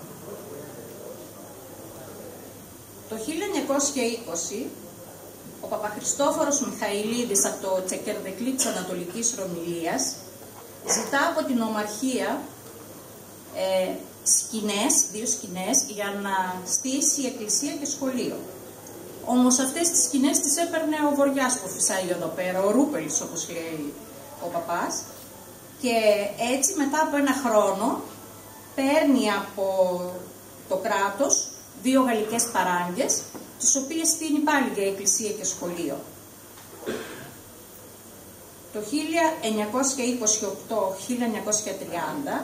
Το χίλια εννιακόσια είκοσι, ο Παπαχριστόφορος Μιχαηλίδης από το Τσεκερδεκλή της Ανατολικής Ρωμιλίας ζητά από την Ομαρχία ε, σκηνές, δύο σκηνές, για να στήσει εκκλησία και σχολείο. Όμως αυτές τις σκηνές τις έπαιρνε ο Βοριάς που φυσάει εδώ πέρα, ο Ρούπελης όπως λέει ο παπάς, και έτσι μετά από ένα χρόνο παίρνει από το κράτος δύο γαλλικές παράγκες, τις οποίες στείνει πάλι για εκκλησία και σχολείο. Το χίλια εννιακόσια είκοσι οκτώ με χίλια εννιακόσια τριάντα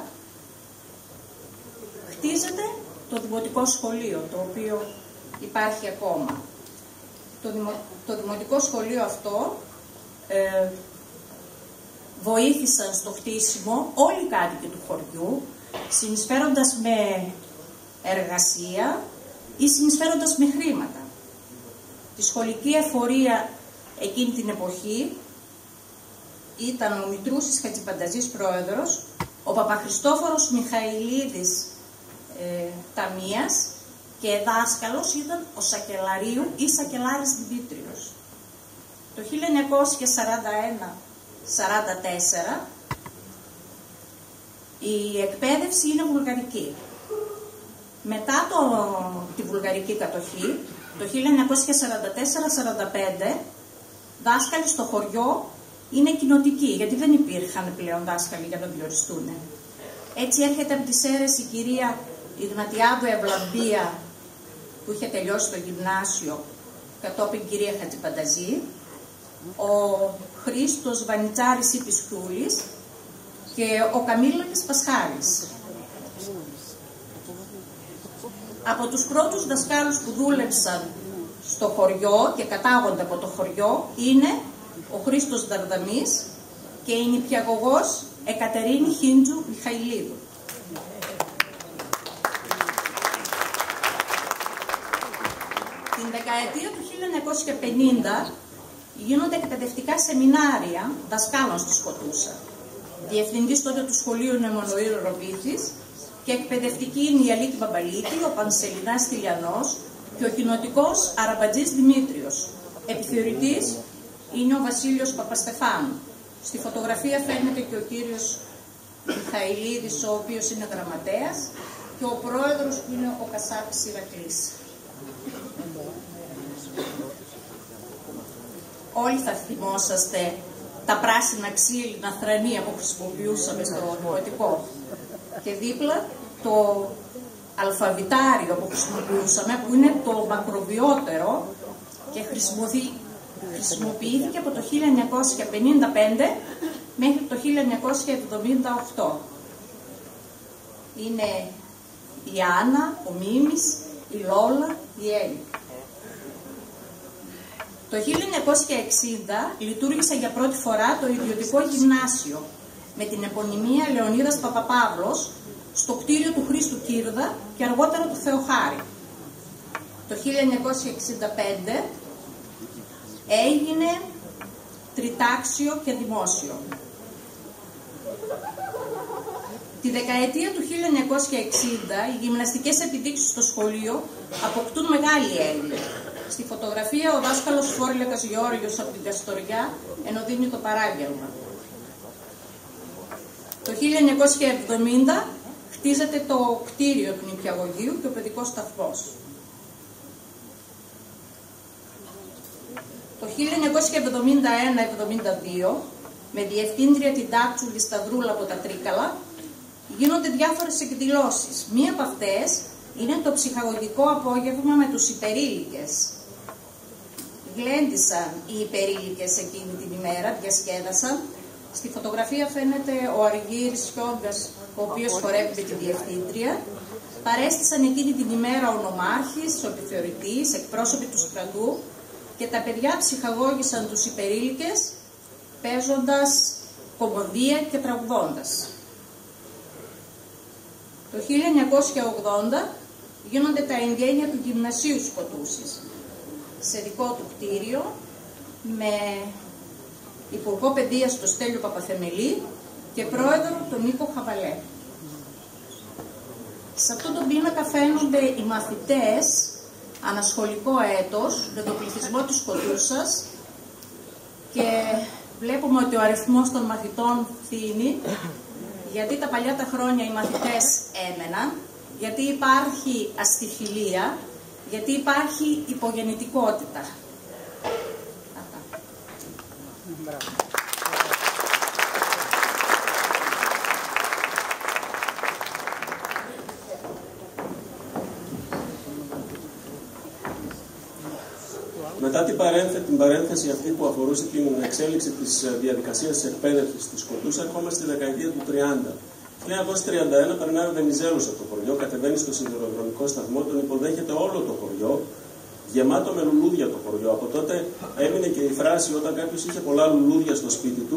χτίζεται το δημοτικό σχολείο, το οποίο υπάρχει ακόμα. Το, δημο, το δημοτικό σχολείο αυτό ε, βοήθησαν στο χτίσιμο όλοι οι κάτοικοι του χωριού, συνεισφέροντας με εργασία ή συνεισφέροντας με χρήματα. Τη σχολική εφορία εκείνη την εποχή ήταν ο Μητρούσης Χατζηπανταζής πρόεδρος, ο Παπαχριστόφορος Μιχαηλίδης ε, ταμείας και δάσκαλος ήταν ο Σακελαρίου ή Σακελάρης Δημήτριος. Το χίλια εννιακόσια σαράντα ένα σαράντα τέσσερα η εκπαίδευση είναι βουλγαρική. Μετά το, τη βουλγαρική κατοχή, το χίλια εννιακόσια σαράντα τέσσερα σαράντα πέντε, δάσκαλοι στο χωριό είναι κοινοτικοί, γιατί δεν υπήρχαν πλέον δάσκαλοι για να διοριστούν. Έτσι έρχεται από τις Σέρρες η κυρία Ιγνατιάδου Ευλαμπία, που είχε τελειώσει το γυμνάσιο, κατόπιν κυρία Χατζηπανταζή, ο Χρήστος Βανιτσάρης Υπισχούλης και ο Καμίλακης Πασχάλης. Από τους πρώτους δασκάλους που δούλεψαν στο χωριό και κατάγονται από το χωριό είναι ο Χρήστος Δαρδαμής και η νηπιαγωγός Εκατερίνη Χίντζου Μιχαηλίδου. Την δεκαετία του χίλια εννιακόσια πενήντα γίνονται εκπαιδευτικά σεμινάρια δασκάλων στη Σκοτούσα. Διευθυντής τότε του σχολείου είναι ο Εμμανουήλ Ροπίθης και εκπαιδευτική είναι η Αλίκη Μπαμπαλίκη, ο Πανσελινάς Τηλιανός και ο κοινοτικός Αραμπατζής Δημήτριος. Επιθεωρητής είναι ο Βασίλειος Παπαστεφάνου. Στη φωτογραφία φαίνεται και ο κύριος Μιχαηλίδης, ο οποίος είναι γραμματέας, και ο πρόεδρος που είναι ο Κασάπης Ηρακλής. Όλοι θα θυμόσαστε τα πράσινα ξύλινα θρανία που χρησιμοποιούσαμε στο δημοτικό. Και δίπλα το αλφαβητάριο που χρησιμοποιούσαμε, που είναι το μακροβιότερο και χρησιμοποιήθηκε από το χίλια εννιακόσια πενήντα πέντε μέχρι το χίλια εννιακόσια εβδομήντα οκτώ. Είναι η Άννα, ο Μίμης, η Λόλα, η Έλλη. Το χίλια εννιακόσια εξήντα λειτουργήσε για πρώτη φορά το ιδιωτικό γυμνάσιο με την επωνυμία Λεωνίδας Παπαπαύλος στο κτίριο του Χρήστου Κύρδα και αργότερα του Θεοχάρη. Το χίλια εννιακόσια εξήντα πέντε έγινε τριτάξιο και δημόσιο. Τη δεκαετία του χίλια εννιακόσια εξήντα οι γυμναστικές επιδείξεις στο σχολείο αποκτούν μεγάλη έννοια. Στη φωτογραφία ο δάσκαλος Φόρλεκας Γεώργιος από την Καστοριά ενώ δίνει το παράγγελμα. Το χίλια εννιακόσια εβδομήντα χτίζεται το κτίριο του νηπιαγωγείου και ο παιδικός σταθμός. Το χίλια εννιακόσια εβδομήντα ένα εβδομήντα δύο με διευθύντρια την Τάτσουλη Σταυρούλα από τα Τρίκαλα γίνονται διάφορες εκδηλώσεις. Μία από αυτές είναι το ψυχαγωγικό απόγευμα με τους υπερήλικες. Γλέντισαν οι υπερήλικες εκείνη την ημέρα, διασκέδασαν. Στη φωτογραφία φαίνεται ο Αργύρης Χιόγκας, ο οποίος χορεύει με τη διευθύντρια. Παρέστησαν εκείνη την ημέρα ο νομάρχης, ο επιθεωρητής, εκπρόσωποι του στρατού και τα παιδιά ψυχαγώγησαν τους υπερήλικες παίζοντας κομμωδία και τραγουδώντας. Το χίλια εννιακόσια ογδόντα γίνονται τα εγγένεια του Γυμνασίου Σκοτούσης σε δικό του κτίριο με Υπουργό Παιδείας τον Στέλιο Παπαθεμελή και πρόεδρο τον Νίκο Χαβαλέ. Σε αυτόν τον πίνακα φαίνονται οι μαθητές ανασχολικό έτος με τον πληθυσμό της Σκοτούσας και βλέπουμε ότι ο αριθμός των μαθητών φθήνει, γιατί τα παλιά τα χρόνια οι μαθητές έμεναν, γιατί υπάρχει αστιφιλία, γιατί υπάρχει υπογεννητικότητα. Αυτά. Μετά την, παρένθε, την παρένθεση αυτή που αφορούσε την εξέλιξη της διαδικασίας της εκπαίδευσης στη Σκοτούσα, ερχόμαστε στη δεκαετία του τριάντα. Το χίλια εννιακόσια τριάντα ένα περνάει ο Βενιζέλος από το χωριό, κατεβαίνει στο σιδηροδρομικό σταθμό, τον υποδέχεται όλο το χωριό, γεμάτο με λουλούδια το χωριό. Από τότε έμεινε και η φράση όταν κάποιος είχε πολλά λουλούδια στο σπίτι του,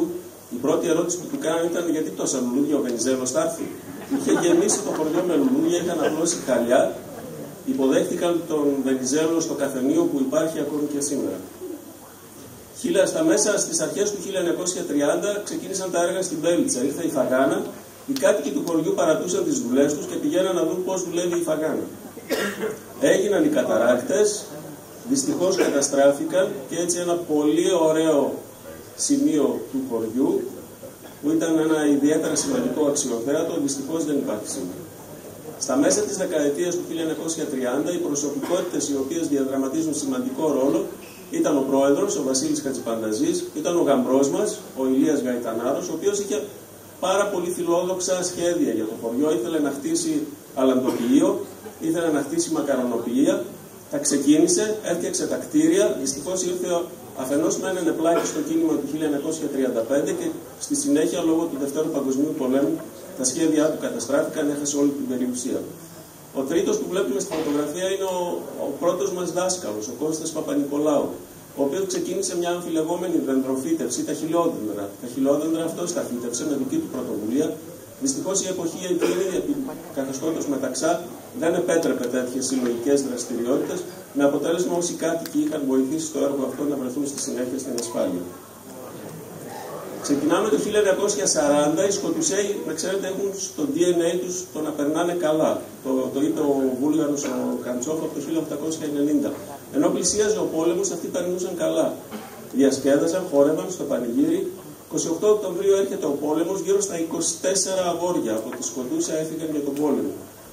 Η πρώτη ερώτηση που του κάνανε ήταν γιατί τόσα λουλούδια ο Βενιζέλος θα έρθει. Είχε γεμίσει το χωριό με λουλούδια, είχαν απλώσει χαλιά. Υποδέχτηκαν τον Βενιζέλο στο καφενείο που υπάρχει ακόμη και σήμερα. Χίλια, στα μέσα στις αρχές του χίλια εννιακόσια τριάντα ξεκίνησαν τα έργα στην Πέλιτσα. Ήρθε η Φαγάνα. Οι κάτοικοι του χωριού παρατούσαν τις δουλειές τους και πηγαίναν να δουν πώς δουλεύει η Φαγάνα. Έγιναν οι καταράκτες, δυστυχώς καταστράφηκαν και έτσι ένα πολύ ωραίο σημείο του χωριού, που ήταν ένα ιδιαίτερα σημαντικό αξιοθέατο, δυστυχώς δεν υπάρχει σήμερα. Στα μέσα της δεκαετίας του χίλια εννιακόσια τριάντα, οι προσωπικότητες οι οποίες διαδραματίζουν σημαντικό ρόλο ήταν ο πρόεδρος, ο Βασίλης Χατζηπανταζής, ήταν ο γαμπρός μας, ο Ηλίας Γαϊτανάρος, ο οποίος είχε πάρα πολύ φιλόδοξα σχέδια για το χωριό. Ήθελε να χτίσει αλαντοποιείο, ήθελε να χτίσει μακαρονοποιεία. Τα ξεκίνησε, έφτιαξε τα κτίρια. Δυστυχώς ήρθε αφενός μεν ενεπλάκη στο κίνημα του χίλια εννιακόσια τριάντα πέντε και στη συνέχεια, λόγω του Δευτέρου Παγκοσμίου Πολέμου, τα σχέδιά του καταστράφηκαν, έχασε όλη την περιουσία. Ο τρίτος που βλέπουμε στη φωτογραφία είναι ο, ο πρώτος μας δάσκαλος, ο Κώστας Παπα-Νικολάου, ο οποίος ξεκίνησε μια αμφιλεγόμενη δεντροφύτευση, τα χιλιόδεντρα. Τα χιλιόδεντρα αυτός τα φύτευσε με δική του πρωτοβουλία. Δυστυχώς η εποχή εκείνη, επί καθεστώτος Μεταξά, δεν επέτρεπε τέτοιες συλλογικές δραστηριότητες, με αποτέλεσμα όσοι κάτοικοι είχαν βοηθήσει στο έργο αυτό να βρεθούν στη συνέχεια στην ασφάλεια. Ξεκινάμε το χίλια εννιακόσια σαράντα, οι Σκοτουσέοι, να ξέρετε, έχουν στο ντι εν έι τους το να περνάνε καλά. Το, το είπε ο Βούλγαρος ο Καντσόφ από το χίλια οκτακόσια ενενήντα. Ενώ πλησίαζε ο πόλεμος, αυτοί περνούσαν καλά. Διασκέδαζαν, χόρευαν στο πανηγύρι. εικοστή ογδόη Οκτωβρίου έρχεται ο πόλεμος, γύρω στα είκοσι τέσσερα αγόρια από τη Σκοτούσα έφυγαν για τον πόλεμο.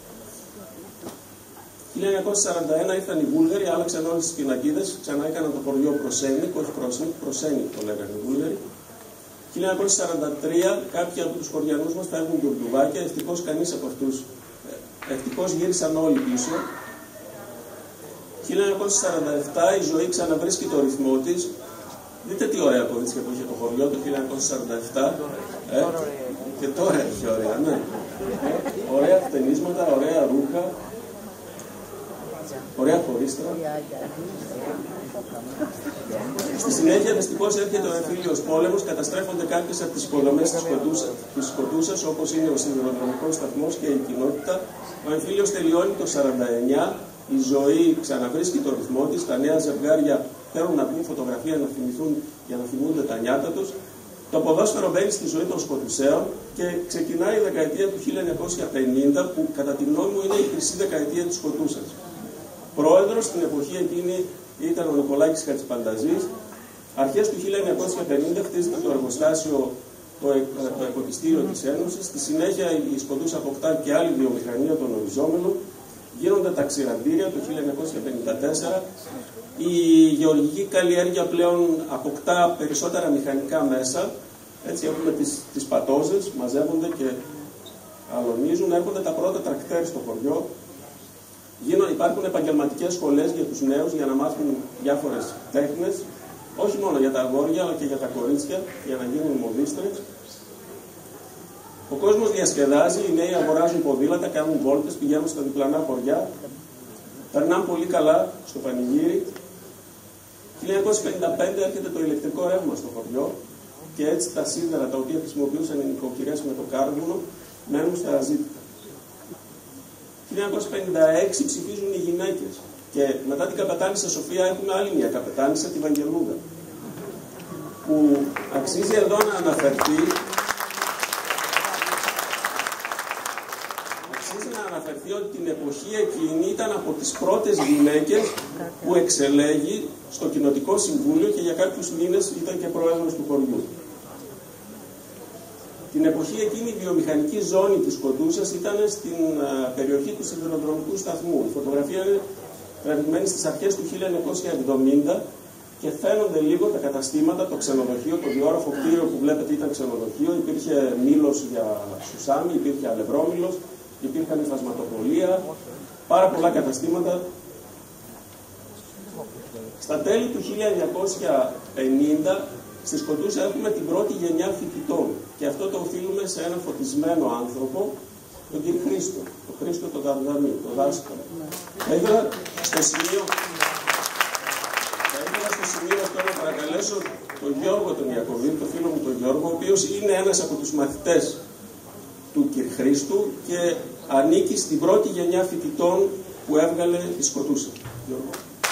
χίλια εννιακόσια σαράντα ένα ήρθαν οι Βούλγαροι, άλλαξαν όλες τις πινακίδες, ξανά έκαναν το χωριό Προσένικ, όχι Προσένικ, Προσένικ το λέγανε οι Βούλγαροι. χίλια εννιακόσια σαράντα τρία κάποιοι από τους χωριανούς μας φεύγουν τουρτουβάκια, ευτυχώς κανείς από αυτούς, ευτυχώς γύρισαν όλοι πίσω. χίλια εννιακόσια σαράντα επτά η ζωή ξαναβρίσκει το ρυθμό της. Δείτε τι ωραία κορίτσια που είχε το χωριό το χίλια εννιακόσια σαράντα επτά. Ε, και τώρα έχει ωραία, ναι. Ε, ωραία χτενίσματα, ωραία ρούχα, ωραία χωρίστρα. Στη συνέχεια, δυστυχώς, έρχεται ο εμφύλιος πόλεμος, καταστρέφονται κάποιες από τις υποδομές της Σκοτούσας, όπως είναι ο σιδηροδρομικός σταθμός και η κοινότητα. Ο εμφύλιος τελειώνει το χίλια εννιακόσια σαράντα εννιά, η ζωή ξαναβρίσκει το ρυθμό της, τα νέα ζευγάρια θέλουν να πούν φωτογραφία να θυμηθούν, για να θυμούνται τα νιάτα τους. Το ποδόσφαιρο μπαίνει στη ζωή των Σκοτουσαίων και ξεκινάει η δεκαετία του χίλια εννιακόσια πενήντα, που κατά τη γνώμη μου είναι η χρυσή δεκαετία της Σκοτούσας. Πρόεδρος στην εποχή εκείνη ήταν ο Νικολάκης Χατζηπανταζής. Αρχές του χίλια εννιακόσια πενήντα χτίζεται το εργοστάσιο, το, το εποτιστήριο της Ένωσης. Στη συνέχεια η Σκοτούσα αποκτά και άλλη βιομηχανία, τον οριζόμενο. Γίνονται τα ξηραντήρια το χίλια εννιακόσια πενήντα τέσσερα. Η γεωργική καλλιέργεια πλέον αποκτά περισσότερα μηχανικά μέσα. Έτσι έχουμε τις, τις πατόζες, μαζεύονται και αλωνίζουν. Έρχονται τα πρώτα τρακτέρ στο χωριό. Γίνονται, υπάρχουν επαγγελματικές σχολές για τους νέους για να μάθουν διάφορες τέχνες. Όχι μόνο για τα αγόρια, αλλά και για τα κορίτσια, για να γίνουν μοδίστρες. Ο κόσμος διασκεδάζει, οι νέοι αγοράζουν ποδήλατα, κάνουν βόλτες, πηγαίνουν στα διπλανά χωριά. Περνάνε πολύ καλά στο πανηγύρι. χίλια εννιακόσια πενήντα πέντε έρχεται το ηλεκτρικό ρεύμα στο χωριό και έτσι τα σίδερα τα οποία χρησιμοποιούσαν οι νοικοκυρές με το κάρβουνο μένουν στα αζήτικα. χίλια εννιακόσια πενήντα έξι ψηφίζουν οι γυναίκες και μετά την καπετάνισσα Σοφία έχουμε άλλη μια καπετάνισσα, τη Βαγγελούδα, που αξίζει εδώ να αναφερθεί. Αναφερθεί ότι την εποχή εκείνη ήταν από τις πρώτες γυναίκες που εξελέγει στο Κοινοτικό Συμβούλιο και για κάποιους μήνες ήταν και πρόεδρος του χωριού. Την εποχή εκείνη η βιομηχανική ζώνη της Σκοτούσας ήταν στην α, περιοχή του σιδηροδρομικού σταθμού. Η φωτογραφία είναι τραβηγμένη στις αρχές του χίλια εννιακόσια εβδομήντα και φαίνονται λίγο τα καταστήματα, το ξενοδοχείο, το διόροφο κτίριο που βλέπετε ήταν ξενοδοχείο, υπήρχε μήλος για σουσάμι, υπήρχε αλευρόμήλος. Υπήρχαν υφασματοπολία, πάρα πολλά καταστήματα. Στα τέλη του χίλια εννιακόσια πενήντα στη Σκοτούσα έχουμε την πρώτη γενιά φοιτητών και αυτό το οφείλουμε σε έναν φωτισμένο άνθρωπο, τον κύριο Χρήστο, τον Χρήστο τον Δαρδανή, τον δάσκαλο. Θα ήθελα στο σημείο, θα ήθελα στο σημείο αυτό να παρακαλέσω τον Γιώργο τον Ιακωβίδη, τον φίλο μου τον Γιώργο, ο οποίος είναι ένας από τους μαθητές του Κυρχρήστου και ανήκει στην πρώτη γενιά φοιτητών που έβγαλε η Σκοτούσα. Γιώργο.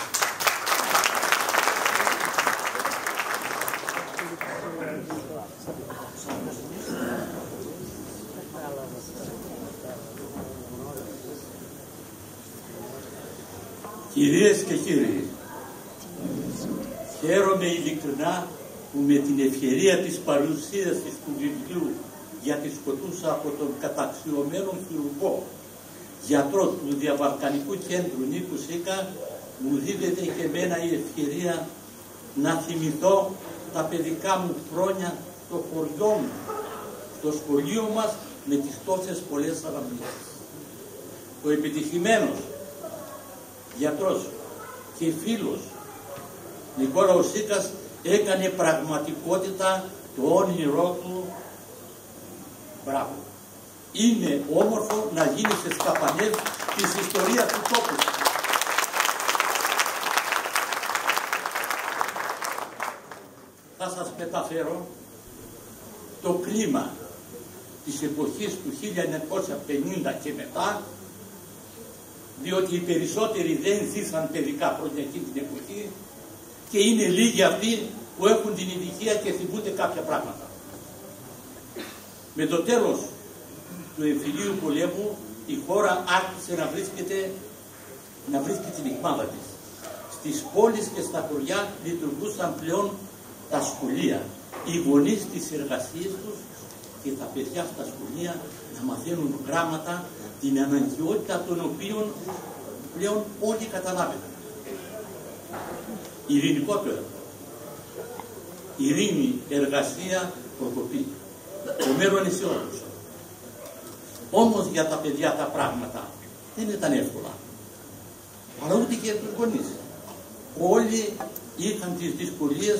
Κυρίες και κύριοι, χαίρομαι ειλικρινά που με την ευκαιρία της παρουσίασης του βιβλίου για τη Σκοτούσα από τον καταξιωμένο χειρουργό γιατρό του Διαβαλκανικού Κέντρου Νίκου Σίκα, μου δίδεται και εμένα η ευκαιρία να θυμηθώ τα παιδικά μου χρόνια στο χωριό μου, στο σχολείο μας με τις τόσες πολλές αναμνήσεις. Ο επιτυχημένος γιατρός και φίλος Νικόλαος Σίκας έκανε πραγματικότητα το όνειρό του. Μπράβο. Είναι όμορφο να γίνει σε σκαπανές της ιστορίας του τόπου. Θα σας μεταφέρω το κλίμα της εποχής του χίλια εννιακόσια πενήντα και μετά, διότι οι περισσότεροι δεν ζήσαν παιδικά χρόνια εκείνη την εποχή και είναι λίγοι αυτοί που έχουν την ηλικία και θυμούνται κάποια πράγματα. Με το τέλος του εμφυλίου πολέμου η χώρα άρχισε να βρίσκεται, να βρίσκει την ικμάδα της. Στις πόλεις και στα χωριά λειτουργούσαν πλέον τα σχολεία. Οι γονείς της εργασίας τους και τα παιδιά στα σχολεία να μαθαίνουν γράμματα, την αναγκαιότητα των οποίων πλέον όλοι καταλάβαιναν. Ειρηνικότερο. Ειρήνη, εργασία, προκοπή. Το μέλλον αισιόδοξο. Όμως για τα παιδιά τα πράγματα δεν ήταν εύκολα. Αλλά ούτε και για τους γονείς. Όλοι είχαν τις δυσκολίες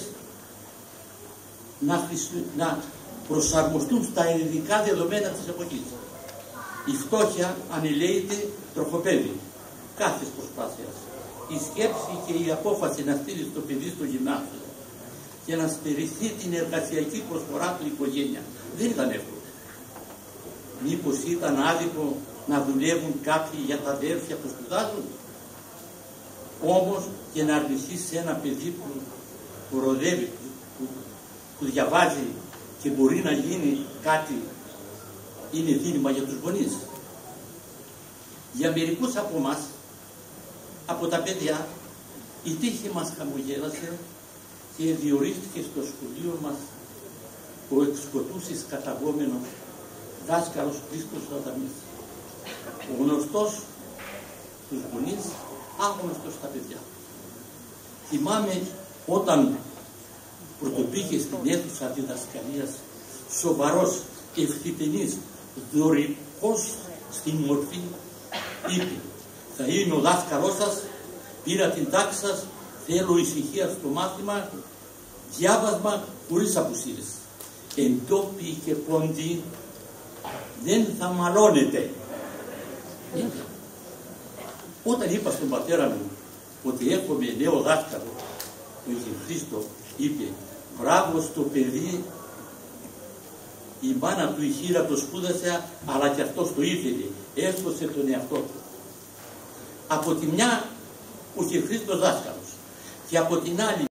να, να προσαρμοστούν στα ειδικά δεδομένα της εποχής. Η φτώχεια ανηλαίεται τροχοπέδι κάθε προσπάθειας. Η σκέψη και η απόφαση να στείλει το παιδί στο γυμνάσιο και να στερηθεί την εργασιακή προσφορά του οικογένεια δεν ήταν εύκολο. Μήπως ήταν άδικο να δουλεύουν κάποιοι για τα αδέρφια που σπουδάζουν? Όμως και να αρνηθεί σε ένα παιδί που προοδεύει, που, που διαβάζει και μπορεί να γίνει κάτι, είναι δίλημμα για τους γονείς. Για μερικούς από εμάς, από τα παιδιά, η τύχη μας χαμογέλασε και διορίστηκε στο σχολείο μας ο εξ-Σκοτούσης καταγόμενος δάσκαλος Χρήστος Αδαμής. Ο γνωστός στους γονείς, άγνωστος στα παιδιά. Θυμάμαι όταν πρωτοπήγε στην αίθουσα διδασκαλίας, σοβαρός, ευθυτενής, δωρικός στην μορφή, είπε: θα είμαι ο δάσκαλός σας, πήρα την τάξη σας, θέλω ησυχία στο μάθημα, διάβασμα χωρίς απουσίες. Εν τόπι και πόντι δεν θα μαλώνετε. Όταν είπα στον πατέρα μου ότι έχουμε νέο δάσκαλο, τον Χρήστο, είπε: μπράβο στο παιδί, η μάνα του η χείρα το σπούδασε, αλλά και αυτός το ήθελε, έσωσε τον εαυτό του. Από τη μια ο Χρήστος δάσκαλος και από την άλλη